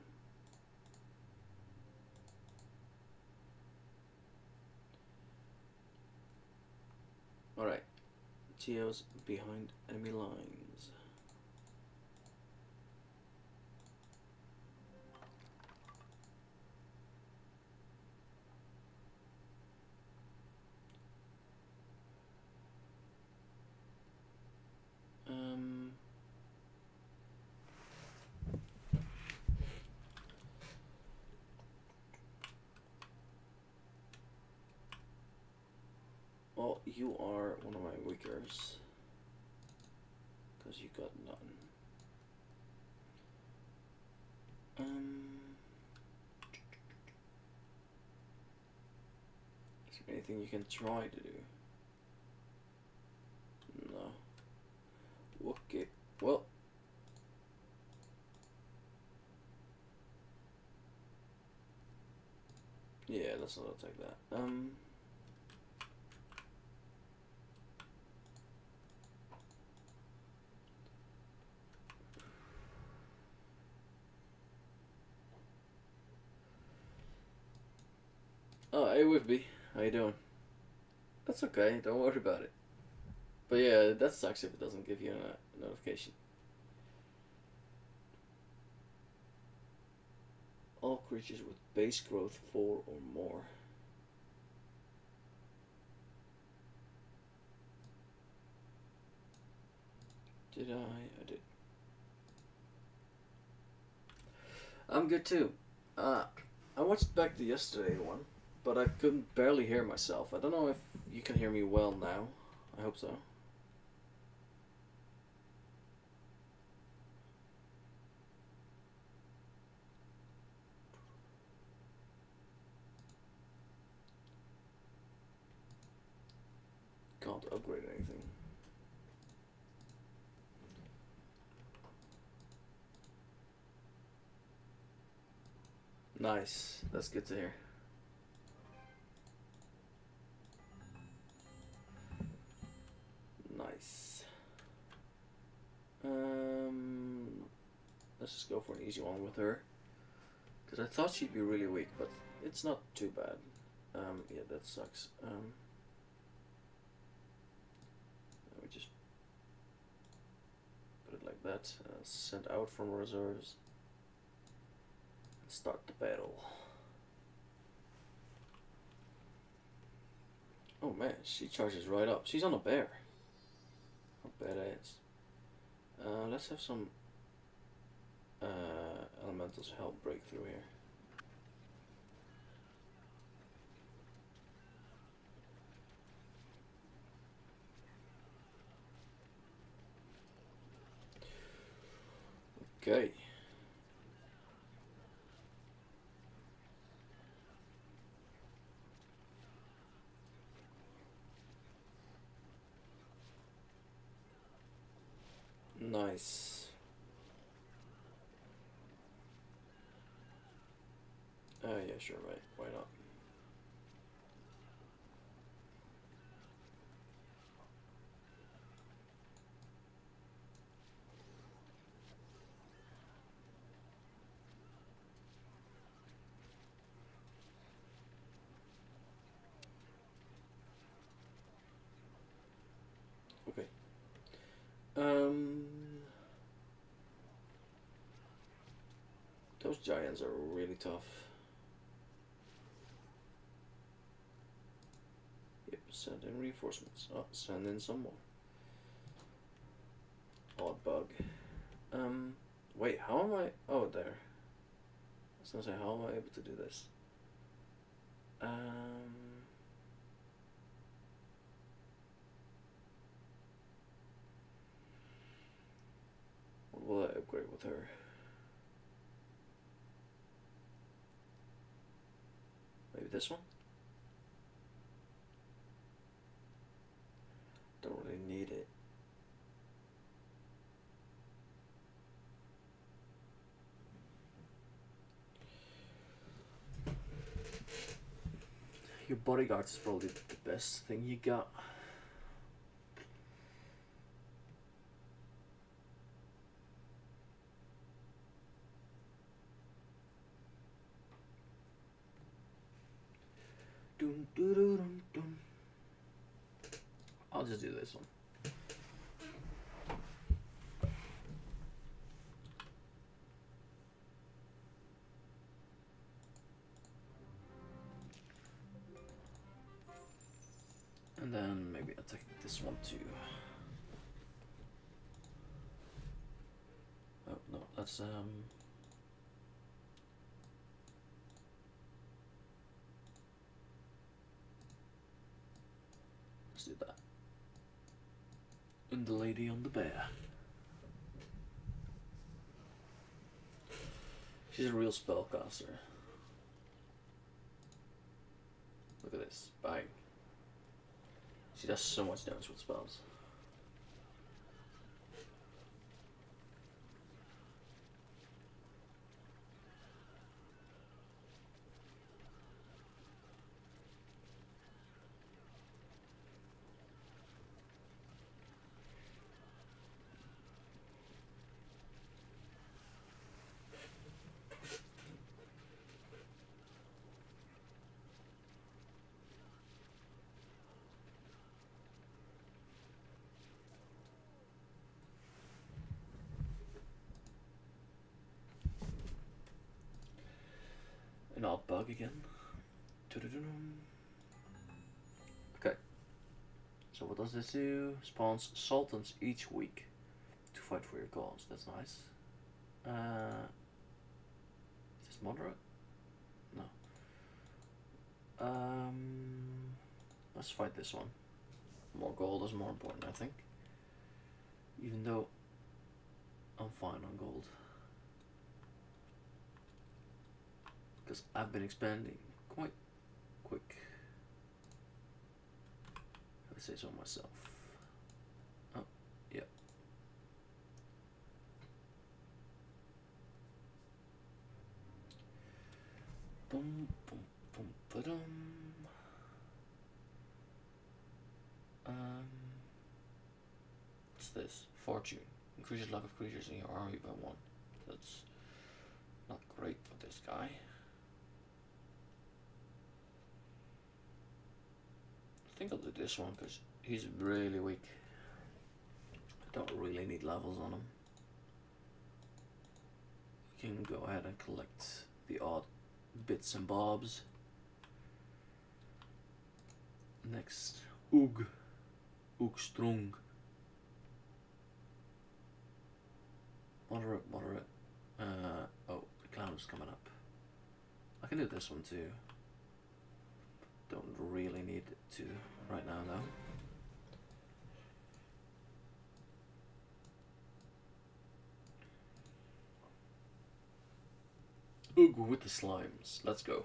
Alright, Tio's behind enemy lines. Um... Well, you are one of my weakers, because you got none. Um, is there anything you can try to do? No. Okay, well. Yeah, let's not attack that. Um... Oh, hey Whitby, how you doing? That's okay, don't worry about it. But yeah, that sucks if it doesn't give you a notification. All creatures with base growth four or more. Did I? I did. I'm good too. Uh, I watched back the yesterday one, but I couldn't barely hear myself. I don't know if you can hear me well now. I hope so. Can't upgrade anything. Nice. That's good to hear. Nice. Um, let's just go for an easy one with her. Because I thought she'd be really weak, but it's not too bad. Um, yeah, that sucks. Um, let me just put it like that. Uh, send out from reserves. And start the battle. Oh man, she charges right up. She's on a bear. How badass. Uh, let's have some uh, elementals help break through here. Okay. Nice. Oh, uh, yeah, sure, right. Why not? Okay. Um, those giants are really tough. Yep, send in reinforcements. Oh, send in some more. Odd bug. Um, wait, how am I? Oh, there. I was gonna say, how am I able to do this? Um. What will I upgrade with her? Maybe this one? Don't really need it. Your bodyguard is probably the best thing you got. Dun, dun, dun, dun, dun. I'll just do this one. And then maybe attack this one too. Oh no, that's um let's do that. And the lady on the bear. She's a real spellcaster. Look at this. Bang. She does so much damage with spells. An odd bug again. Okay. So what does this do? Spawns sultans each week to fight for your cause. That's nice. Uh, is this moderate? No. Um, let's fight this one. More gold is more important, I think. Even though I'm fine on gold. Because I've been expanding quite quick. If I say so myself. Oh, yeah. Boom, boom, boom, ba-dum. Um, what's this? Fortune. Increases luck of creatures in your army by one. That's not great for this guy. I think I'll do this one because he's really weak. I don't really need levels on him. We can go ahead and collect the odd bits and bobs. Next, Oog. Oog Strong. Moderate, moderate. Uh, oh, the clown is coming up. I can do this one too. Don't really need it to right now though. Oog with the slimes. Let's go.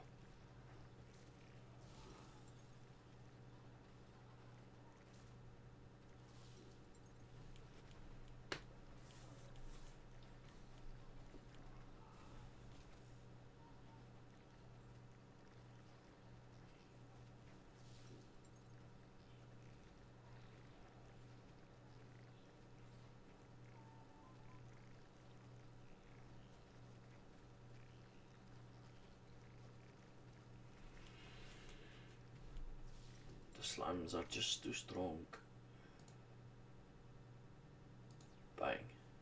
slimes are just too strong. Bang.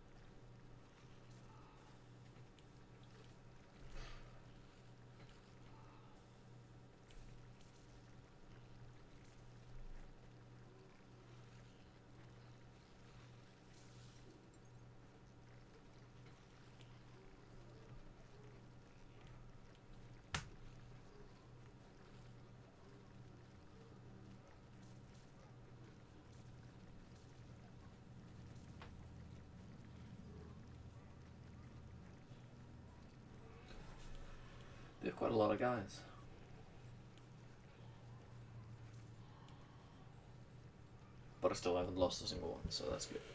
They have quite a lot of guys. But I still haven't lost a single one, so that's good.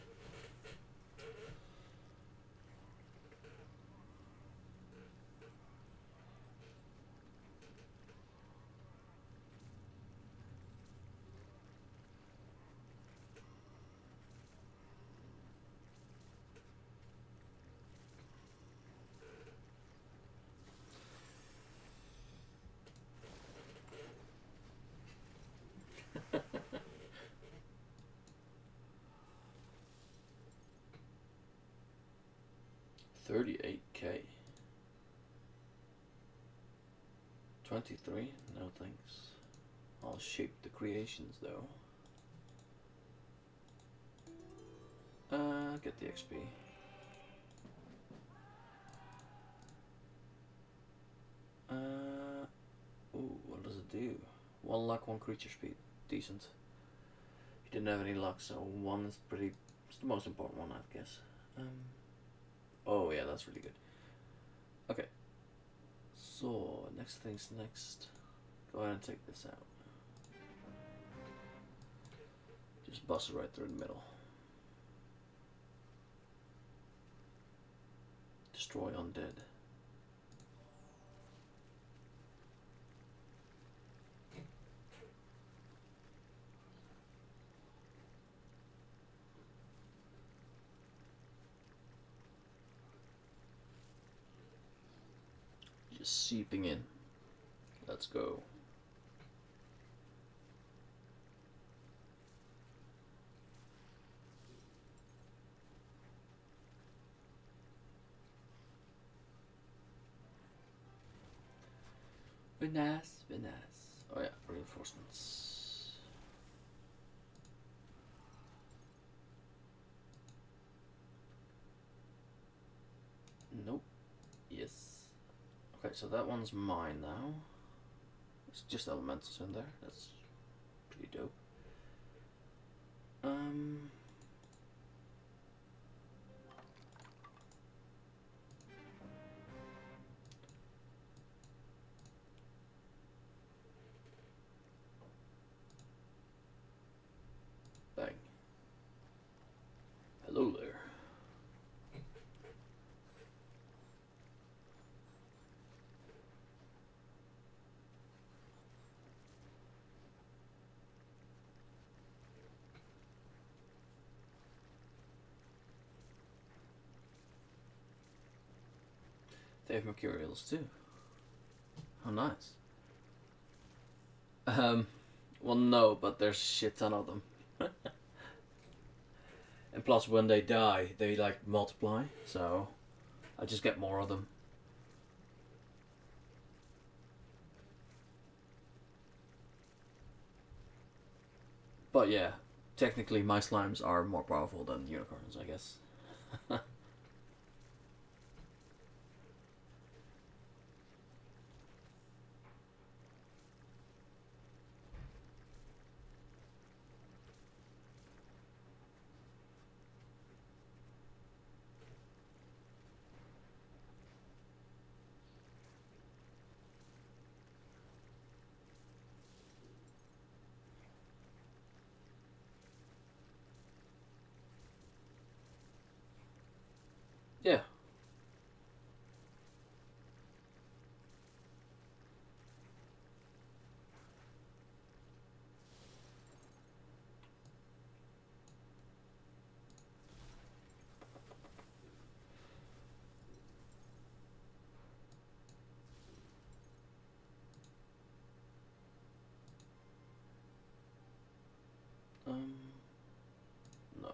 thirty-eight K. twenty-three? No thanks. I'll shape the creations though. Uh, get the X P. Uh, ooh, what does it do? One luck, one creature speed. Decent. He didn't have any luck, so one is pretty. It's the most important one, I guess. Um. Oh yeah, that's really good. Okay. So next thing's next. Go ahead and take this out. Just bust it right through the middle. Destroy undead. Just seeping in. Let's go. Very nice, very nice. Oh yeah, reinforcements. Nope. Yes. Okay, so that one's mine now. It's just elementals in there. That's pretty dope. Um. Bang. Hello there. They have mercurials too. How nice. Um, well no, but there's a shit ton of them. And plus when they die, they like multiply, so I just get more of them. But yeah, technically my slimes are more powerful than unicorns, I guess. Um, no.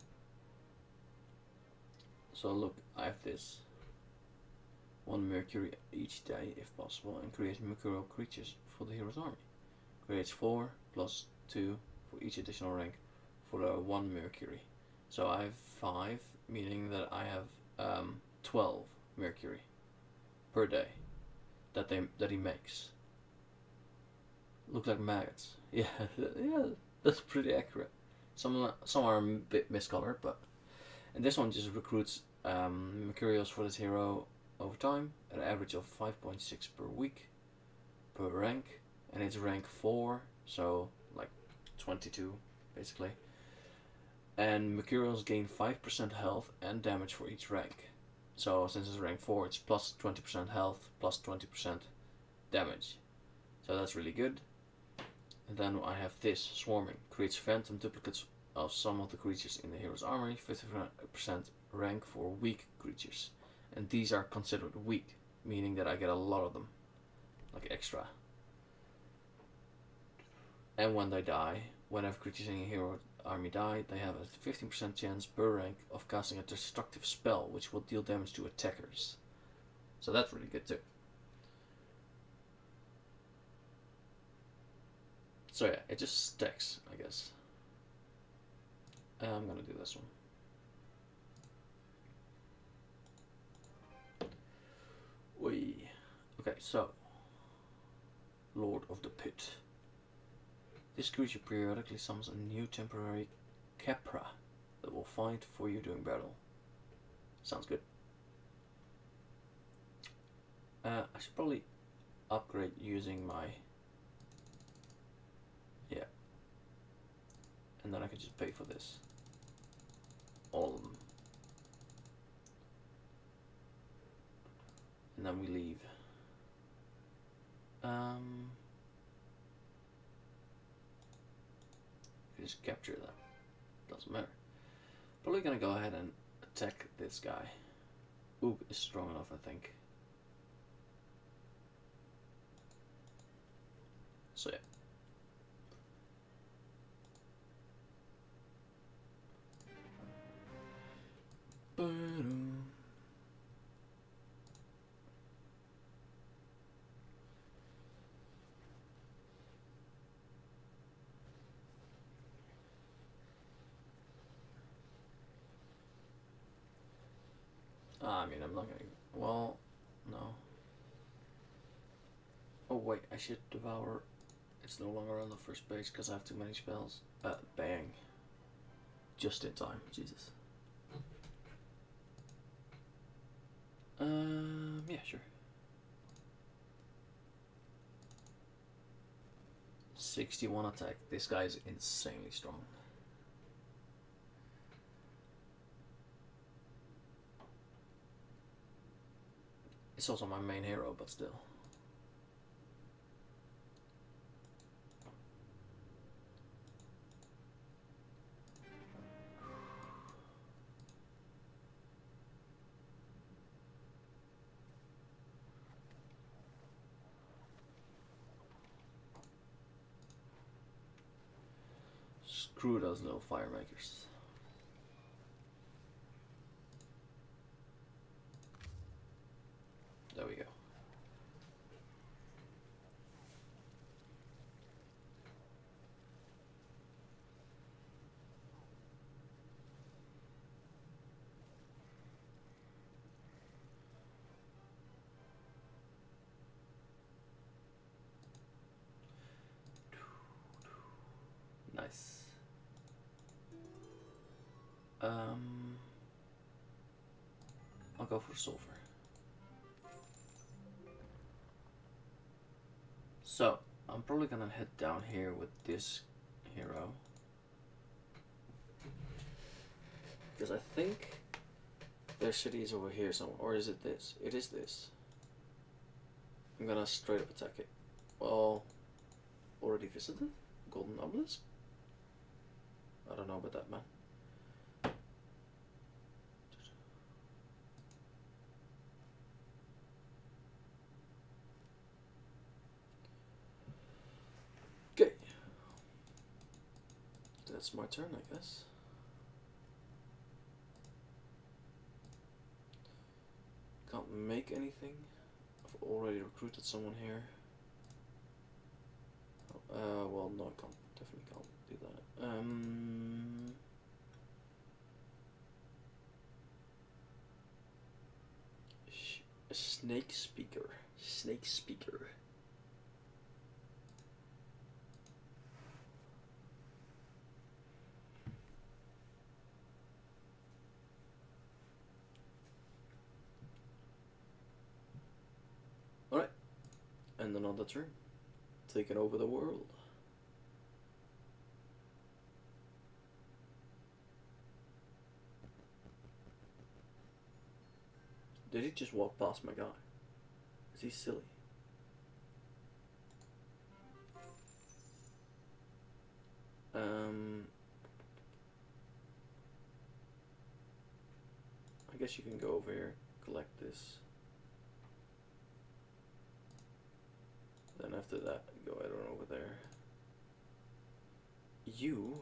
So look, I have this. One mercury each day if possible, and create mercurial creatures for the hero's army. Creates four plus two for each additional rank for the one mercury. So I have five, meaning that I have um, twelve mercury per day that they that he makes. Look like maggots. Yeah, yeah, that's pretty accurate. Some some are a bit miscolored, but and this one just recruits um, mercurials for this hero over time at an average of five point six per week per rank, and it's rank four, so like twenty-two basically. And mercurials gain five percent health and damage for each rank. So since it's rank four, it's plus twenty percent health, plus twenty percent damage. So that's really good. And then I have this, Swarming. Creates phantom duplicates of some of the creatures in the hero's army, fifty percent rank for weak creatures. And these are considered weak, meaning that I get a lot of them, like extra. And when they die, whenever creatures in a hero army die, they have a fifteen percent chance per rank of casting a destructive spell, which will deal damage to attackers. So that's really good too. So yeah, it just stacks, I guess. I'm gonna do this one. Wee. Okay, so Lord of the Pit. This creature periodically summons a new temporary Capra that will fight for you during battle. Sounds good. Uh, I should probably upgrade using my... Yeah. And then I can just pay for this. All of them. And then we leave. Um... Just capture that. Doesn't matter. Probably gonna go ahead and attack this guy. Oog is strong enough, I think. So yeah. Ba-dum. I mean, I'm not gonna... Well, no. Oh wait, I should devour... It's no longer on the first page because I have too many spells. Uh, bang. Just in time, Jesus. Um, yeah, sure. sixty-one attack. This guy is insanely strong. It's also my main hero, but still. Screw those little fire makers. There we go. Nice. Um, I'll go for sulfur. So, I'm probably gonna head down here with this hero. Because I think their city is over here somewhere. Or is it this? It is this. I'm gonna straight up attack it. Well, already visited? Golden Obelisk? I don't know about that, man. Okay. That's my turn, I guess. Can't make anything. I've already recruited someone here. Uh, well, no, I can't. Definitely can't do that. Um, sh a snake speaker. Snake speaker. Alright. And another turn. Taking over the world. Did he just walk past my guy? Is he silly? Um, I guess you can go over here, collect this. Then after that, go right on over there. You...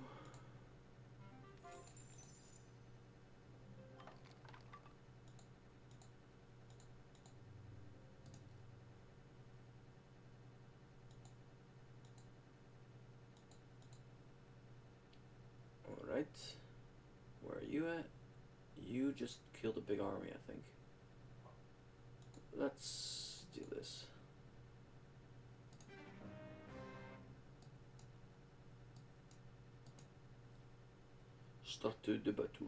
Alright. Where are you at? You just killed a big army, I think. Let's do this. Statue de Batul.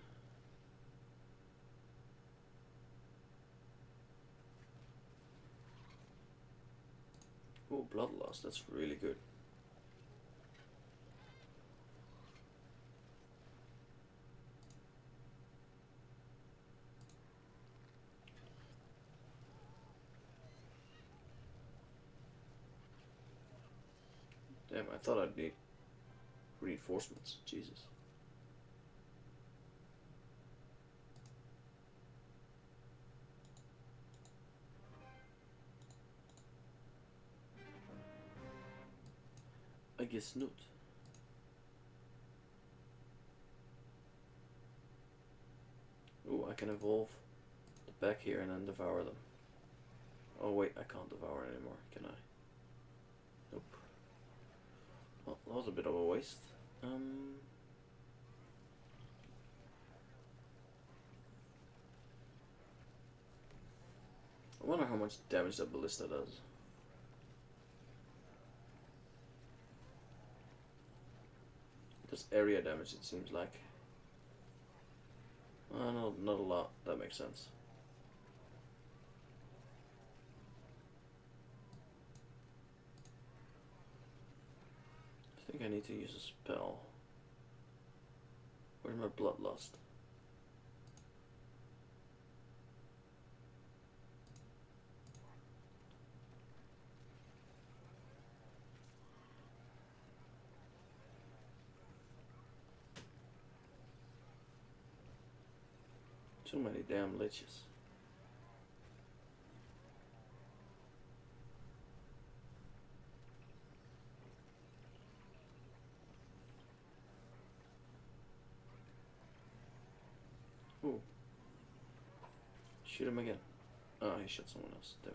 Oh, bloodlust, that's really good. Damn, I thought I'd need reinforcements. Jesus. I guess not. Ooh, I can evolve the back here and then devour them. Oh wait, I can't devour it anymore, can I? Nope. Well, that was a bit of a waste. Um... I wonder how much damage that ballista does. Does area damage, it seems like. Uh, no, not a lot. That makes sense. I think I need to use a spell. Where's my bloodlust? Too many damn liches. Ooh. Shoot him again. Oh, he shot someone else. Damn it.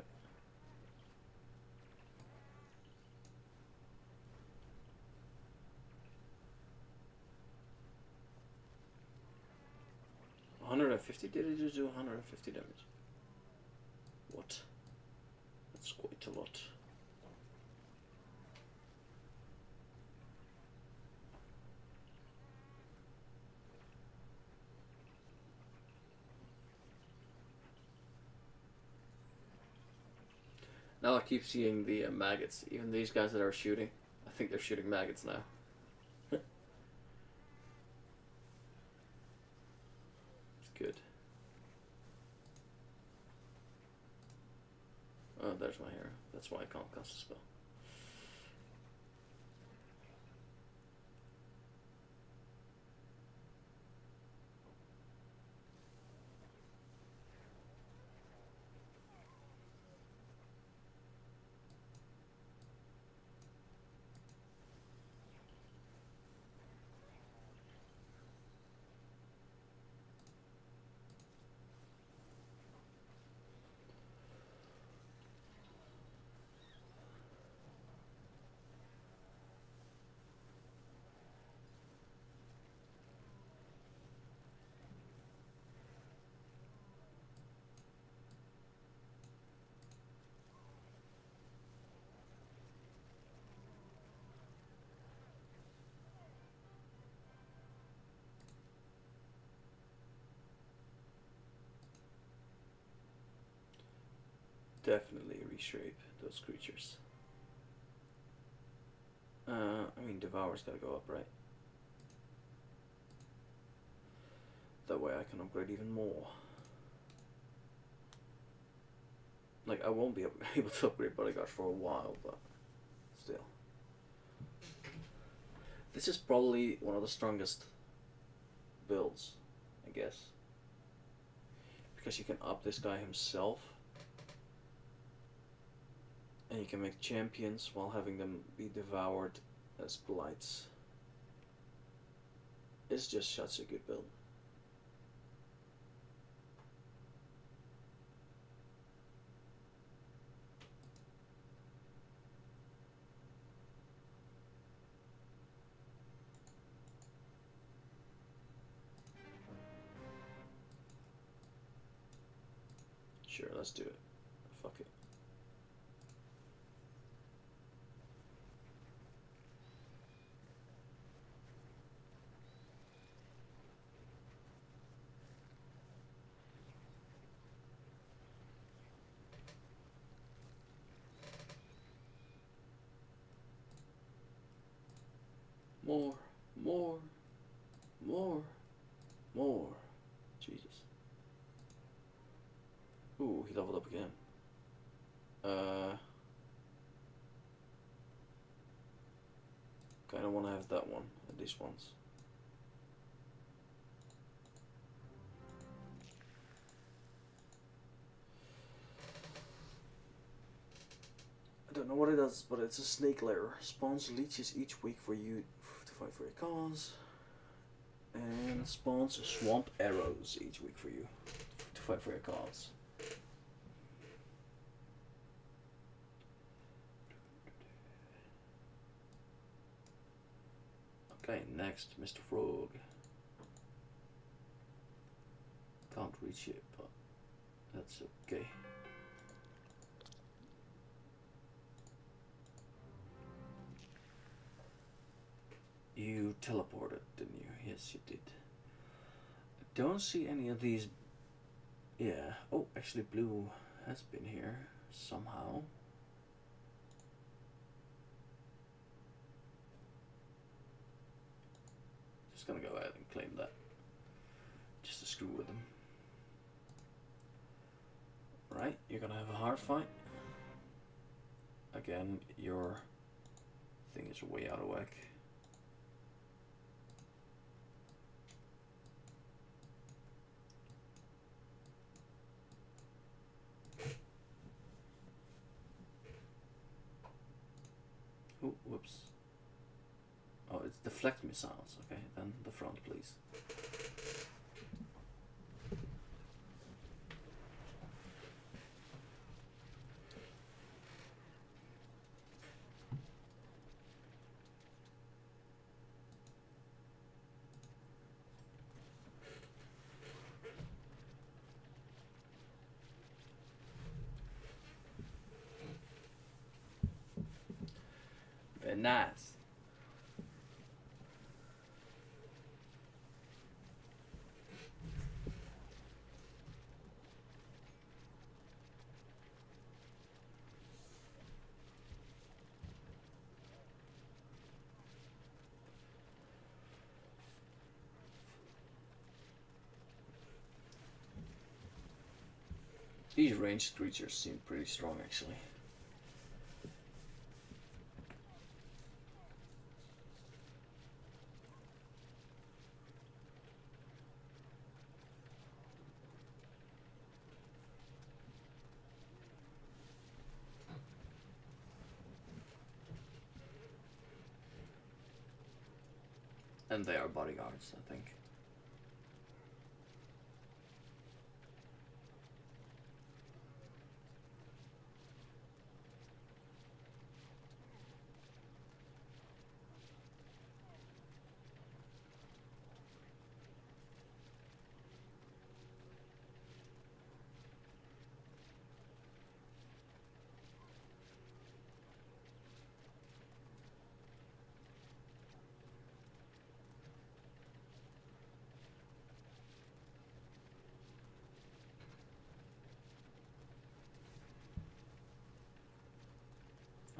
one hundred fifty? Did it just do one hundred fifty damage? What? That's quite a lot. Now I keep seeing the uh, maggots. Even these guys that are shooting, I think they're shooting maggots now. It's good. Oh, there's my hero. That's why I can't cast a spell. definitely reshape those creatures. Uh, I mean, Devour's gotta go up, right? That way I can upgrade even more. Like, I won't be able to upgrade Bodyguard for a while, but still. This is probably one of the strongest builds, I guess. Because you can up this guy himself. And you can make champions while having them be devoured as blights. It's just such a good build. Sure, let's do it. Fuck it. More, more, more, more. Jesus. Ooh, he leveled up again. Uh, kinda wanna have that one, at least once. I don't know what it does, but it's a snake lair. Spawns leeches each week for you to fight for your cause. And spawns swamp arrows each week for you to fight for your cause. Okay, next, Mister Frog. Can't reach it, but that's okay. You teleported, didn't you? Yes, you did. I don't see any of these. Yeah. Oh, actually, blue has been here somehow. Just gonna go ahead and claim that. Just to screw with them. Right, you're gonna have a hard fight. Again, your thing is way out of whack. Oh, whoops. Oh, it's deflect missiles. Okay, then the front, please. Very nice. These ranged creatures seem pretty strong, actually. And they are bodyguards, I think.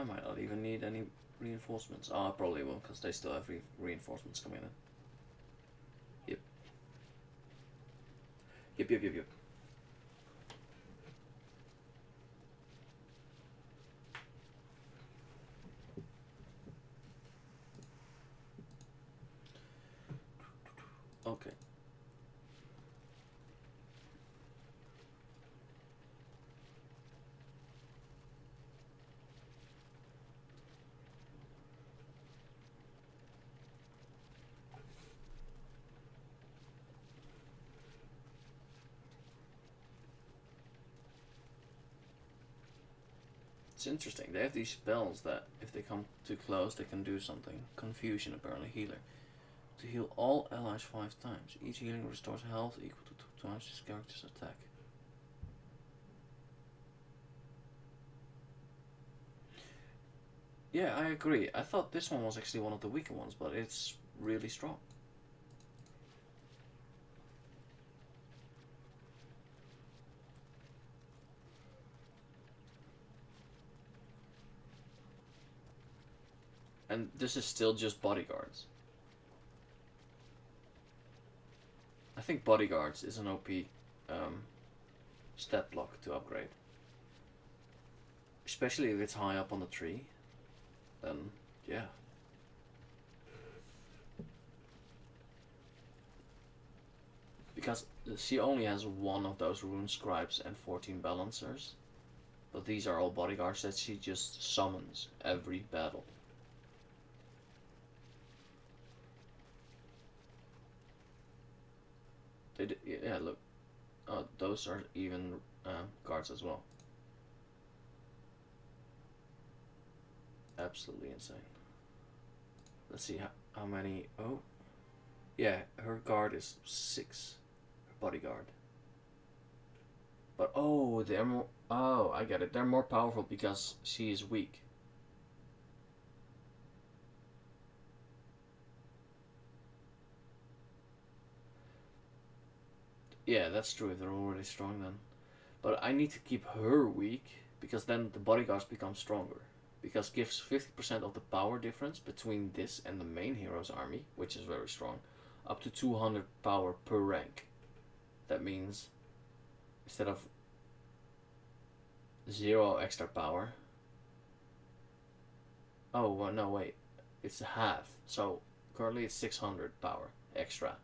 might not even need any reinforcements. Oh, I probably will, because they still have re reinforcements coming in. Yep. Yep, yep, yep, yep. Okay. It's interesting. They have these spells that, if they come too close, they can do something. Confusion, apparently, healer. To heal all allies five times. Each healing restores health equal to two times this character's attack. Yeah, I agree. I thought this one was actually one of the weaker ones, but it's really strong. And this is still just bodyguards. I think bodyguards is an O P um, stat block to upgrade. Especially if it's high up on the tree. Then, yeah. Because she only has one of those rune scribes and fourteen balancers. But these are all bodyguards that she just summons every battle. They d yeah, look. Oh, those are even uh, guards as well. Absolutely insane. Let's see how, how many. Oh, yeah, her guard is six. Her bodyguard. But oh, they're more. Oh, I get it. They're more powerful because she is weak. Yeah, that's true if they're already strong then. But I need to keep her weak, because then the bodyguards become stronger. Because gives fifty percent of the power difference between this and the main hero's army, which is very strong, up to two hundred power per rank. That means instead of zero extra power. Oh, well, no, wait. It's half. So currently it's six hundred power extra.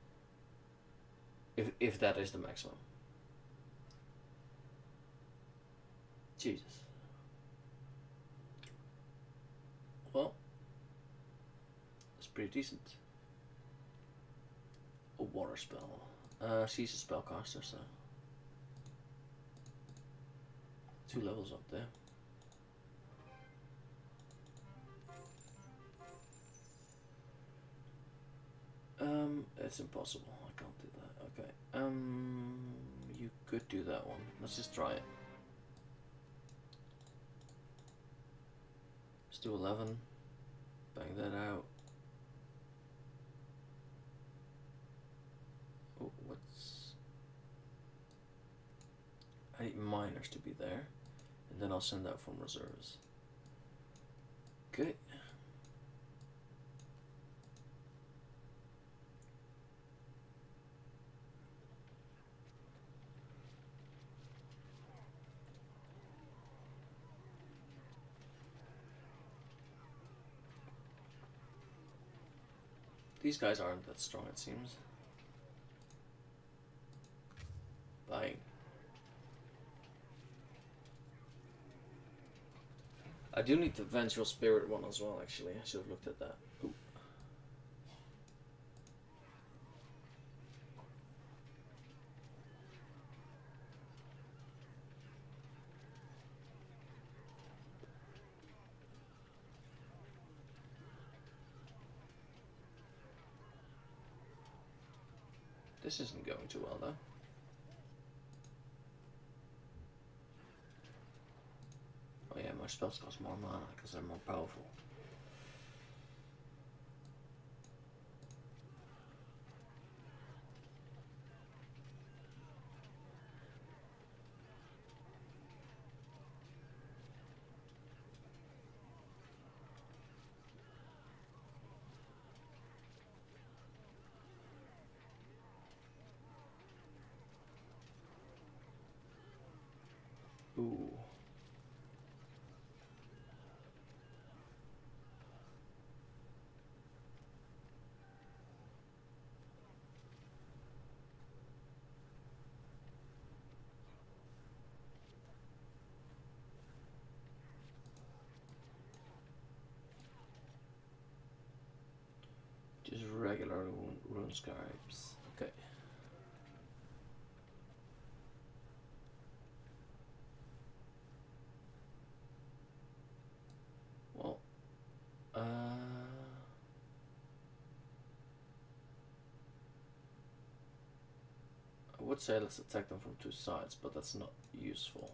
If, if that is the maximum. Jesus. Well, that's pretty decent. A water spell. Uh, she's a spellcaster, so. Two levels up there. Um, it's impossible. I can't do that. Okay. Um, you could do that one. Let's just try it. Let's do eleven. Bang that out. Oh, what's... I need miners to be there. And then I'll send out from reserves. Okay. These guys aren't that strong, it seems. Bang. I do need the Vengeful Spirit one as well, actually. I should have looked at that. Ooh. This isn't going too well, though. Oh yeah, my spells cost more mana because they're more powerful. use regular rune, rune scribes. Okay. Well, uh, I would say let's attack them from two sides, but that's not useful.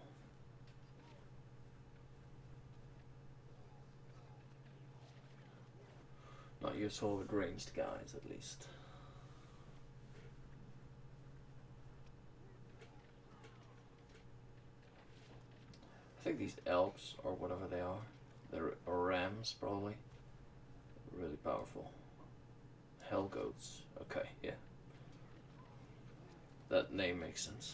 Not useful with ranged guys, at least. I think these elves, or whatever they are, they're or rams probably, really powerful. Hell goats. Okay, yeah. That name makes sense.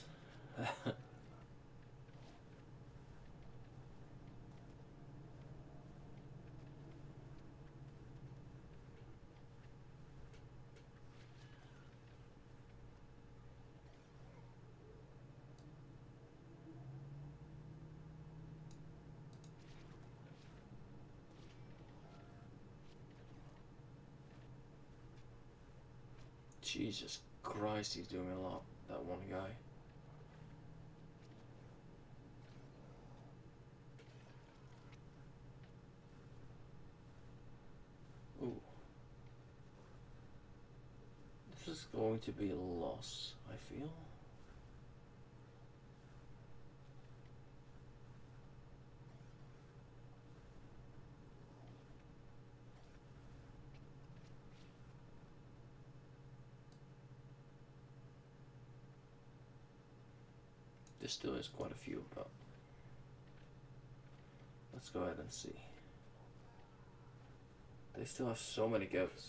Jesus Christ, he's doing a lot, that one guy. Ooh. This is going to be a loss, I feel. There still is quite a few, but let's go ahead and see. They still have so many goats.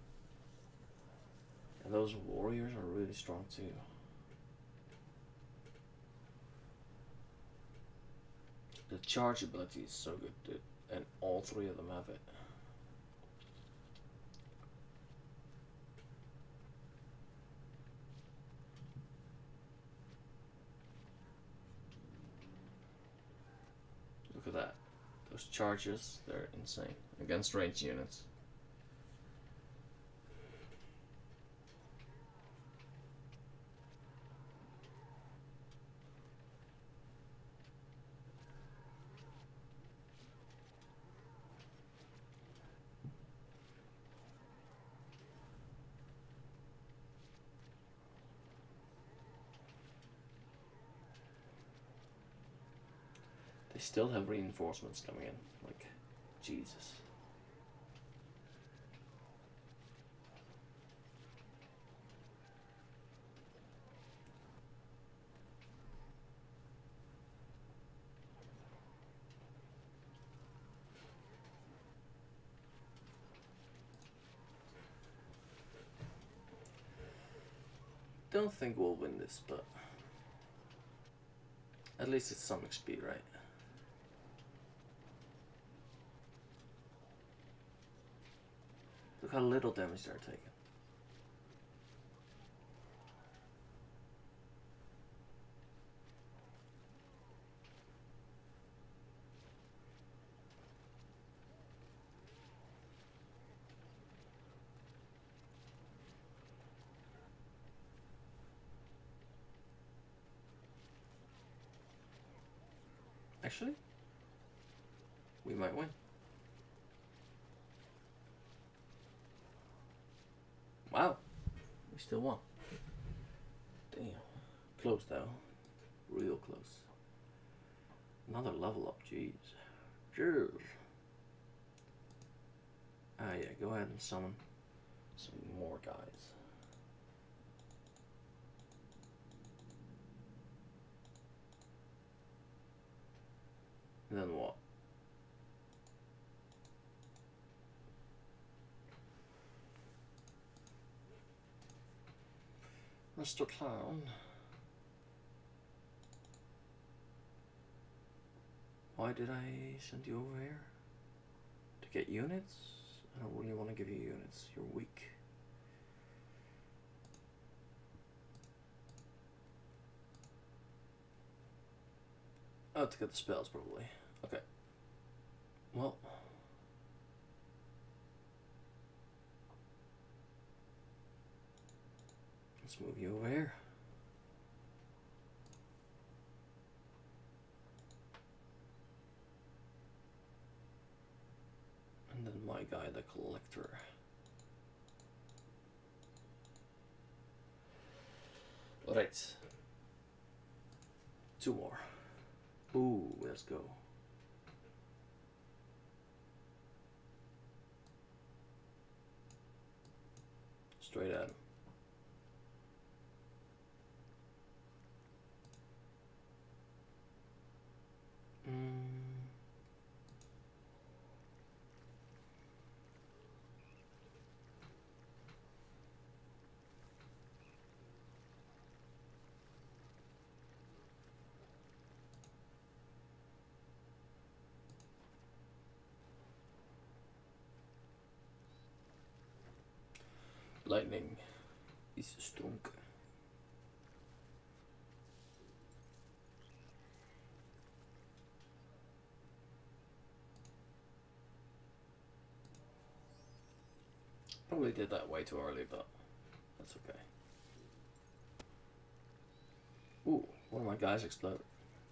And those warriors are really strong too. The charge ability is so good, dude. And all three of them have it. Look at that. Those charges, they're insane. Against ranged units. They still have reinforcements coming in. Like, Jesus. Don't think we'll win this, but at least it's some X P, right? Look how little damage they're taking. Actually, we might win. Wow, we still won. Damn. Close though. Real close. Another level up, jeez. Jeez. Ah yeah, go ahead and summon some more guys. And then what? Mister Clown. Why did I send you over here? To get units? I don't really want to give you units. You're weak. Oh, to get the spells, probably. Okay. Well. Let's move you over here. And then my guy, the collector. Alright. Two more. Ooh, let's go. Straight at him. Mm. Lightning is strong. Probably did that way too early, but that's okay. Ooh, one of my guys exploded.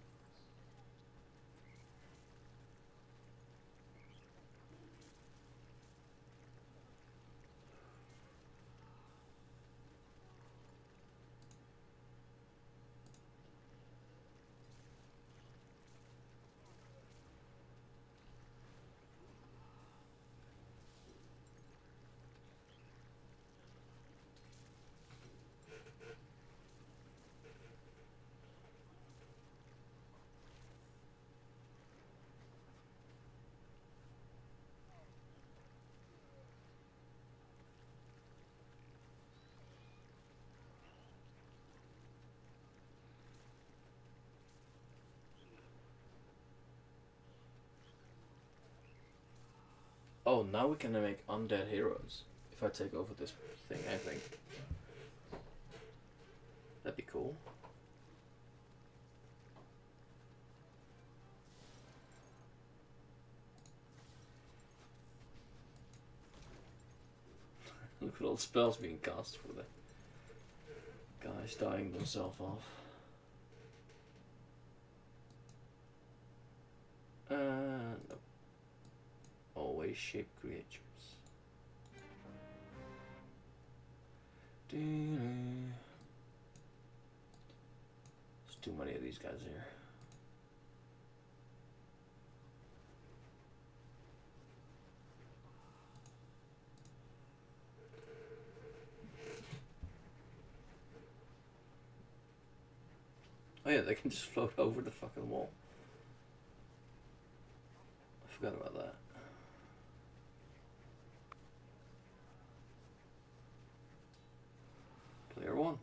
Oh, now we can make undead heroes. If I take over this thing, I think. That'd be cool. Look at all the spells being cast for the guys dying themselves off. Uh, no. Always shape creatures. There's too many of these guys here. Oh yeah, they can just float over the fucking wall. I forgot about that. Player one.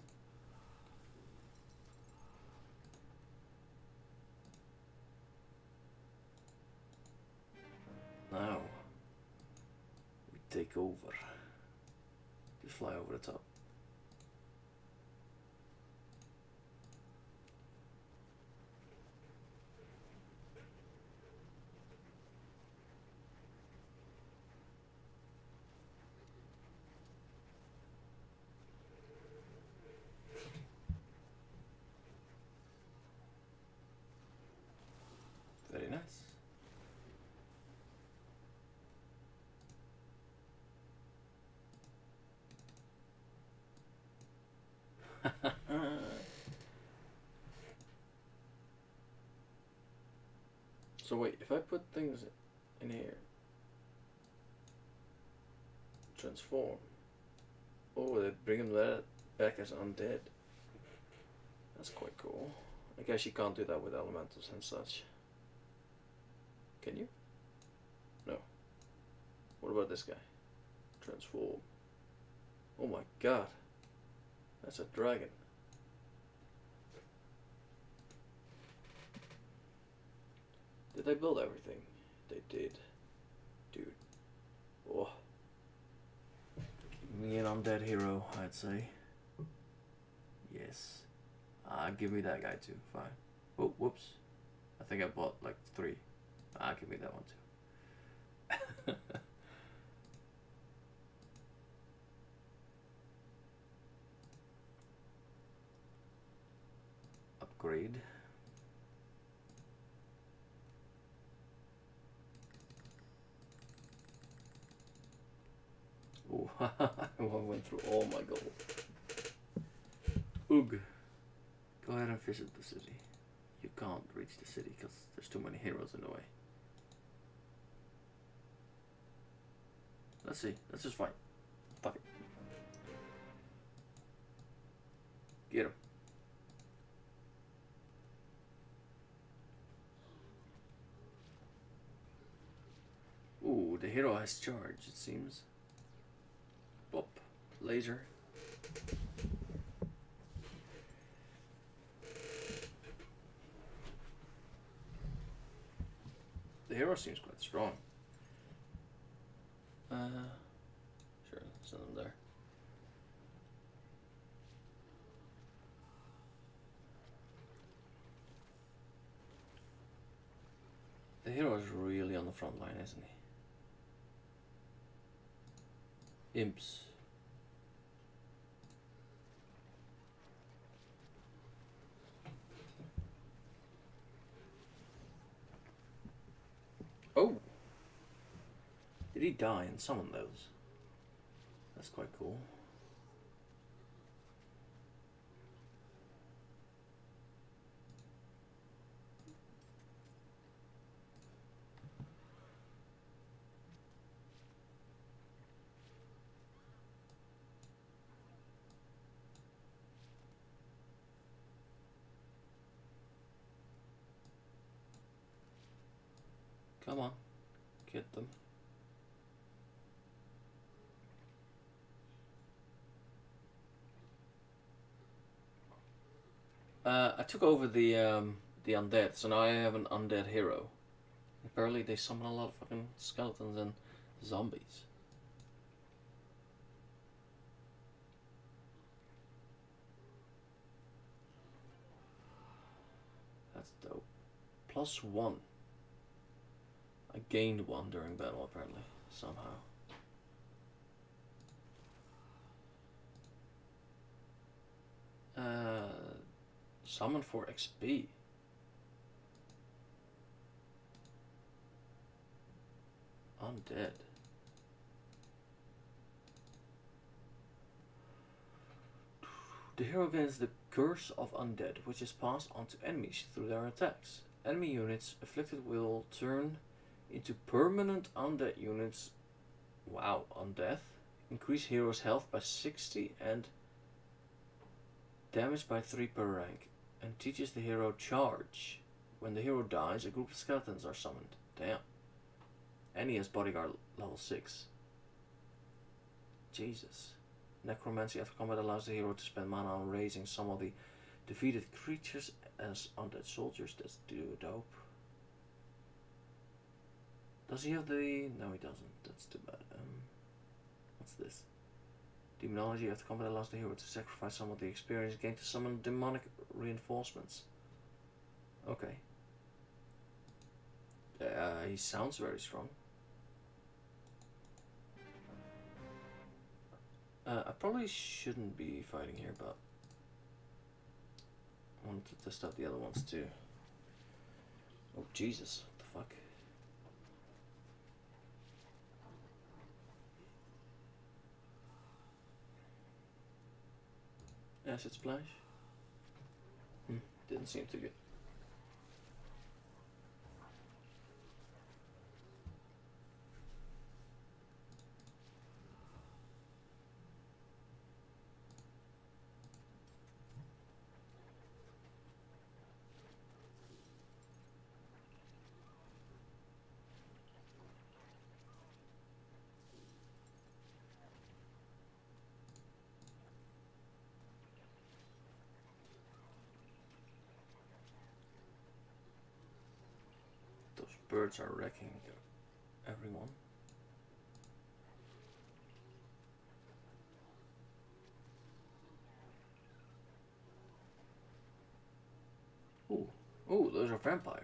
Now we take over. You fly over the top. Very nice. So wait, if I put things in here, transform. Oh, they bring them back as undead. That's quite cool. I guess you can't do that with elementals and such. Can you? No. What about this guy? Transform. Oh my god. That's a dragon. Did they build everything? They did. Dude. Oh. Give me an undead hero, I'd say. Yes. Ah, give me that guy too. Fine. Oh, whoops. I think I bought like three. Ah, give me that one too. upgrade. Oh, I went through all my gold. Ugh. Go ahead and visit the city. You can't reach the city because there's too many heroes in the way. Let's see. Let's just fight. Fuck it. Get him. Ooh, the hero has charge, it seems. Bop. Laser. The hero seems quite strong. Uh, sure, send them there. The hero is really on the front line, isn't he? Imps. Oh! Did he die and summon those? That's quite cool. Come on, get them. Uh, I took over the um, the undead, so now I have an undead hero. Apparently they summon a lot of fucking skeletons and zombies. That's dope. Plus one. I gained one during battle, apparently, somehow. Uh, summon for X P. Undead. The hero gains the Curse of Undead, which is passed on to enemies through their attacks. Enemy units afflicted will turn into permanent undead units. Wow, on death. Increase hero's health by sixty and damage by three per rank. And teaches the hero charge. When the hero dies, a group of skeletons are summoned. Damn. And he has bodyguard level six. Jesus. Necromancy after combat allows the hero to spend mana on raising some of the defeated creatures as undead soldiers. That's dope. Does he have the... No, he doesn't. That's too bad. Um, what's this? Demonology after combat allows the hero to sacrifice some of the experience gained to summon demonic reinforcements. Okay. Uh, he sounds very strong. Uh, I probably shouldn't be fighting here, but I wanted to test out the other ones too. Oh Jesus, what the fuck? Acid splash? Hmm, didn't seem too good. Birds are wrecking everyone. Ooh, ooh, those are vampires.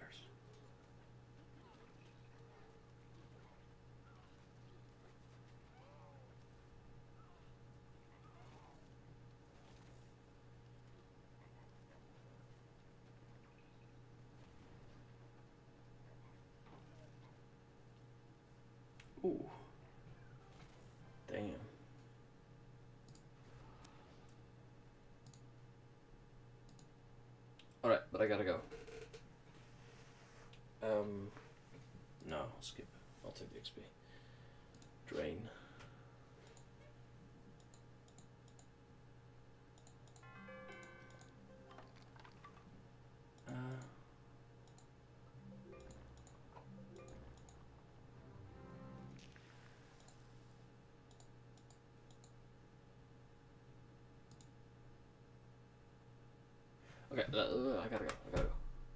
but I gotta go. Um, no, I'll skip. I'll take the X P. Drain. Uh, okay, uh, I gotta go. I gotta go.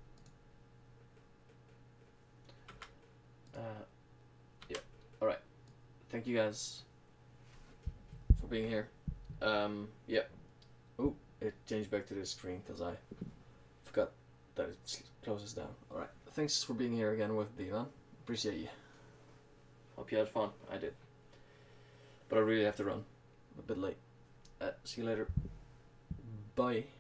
Uh, yeah. All right. Thank you guys for being here. Um, yeah. Oh, it changed back to this screen because I forgot that it closes down. All right. Thanks for being here again with Divan. Appreciate you. Hope you had fun. I did. But I really have to run. I'm a bit late. Uh, see you later. Bye.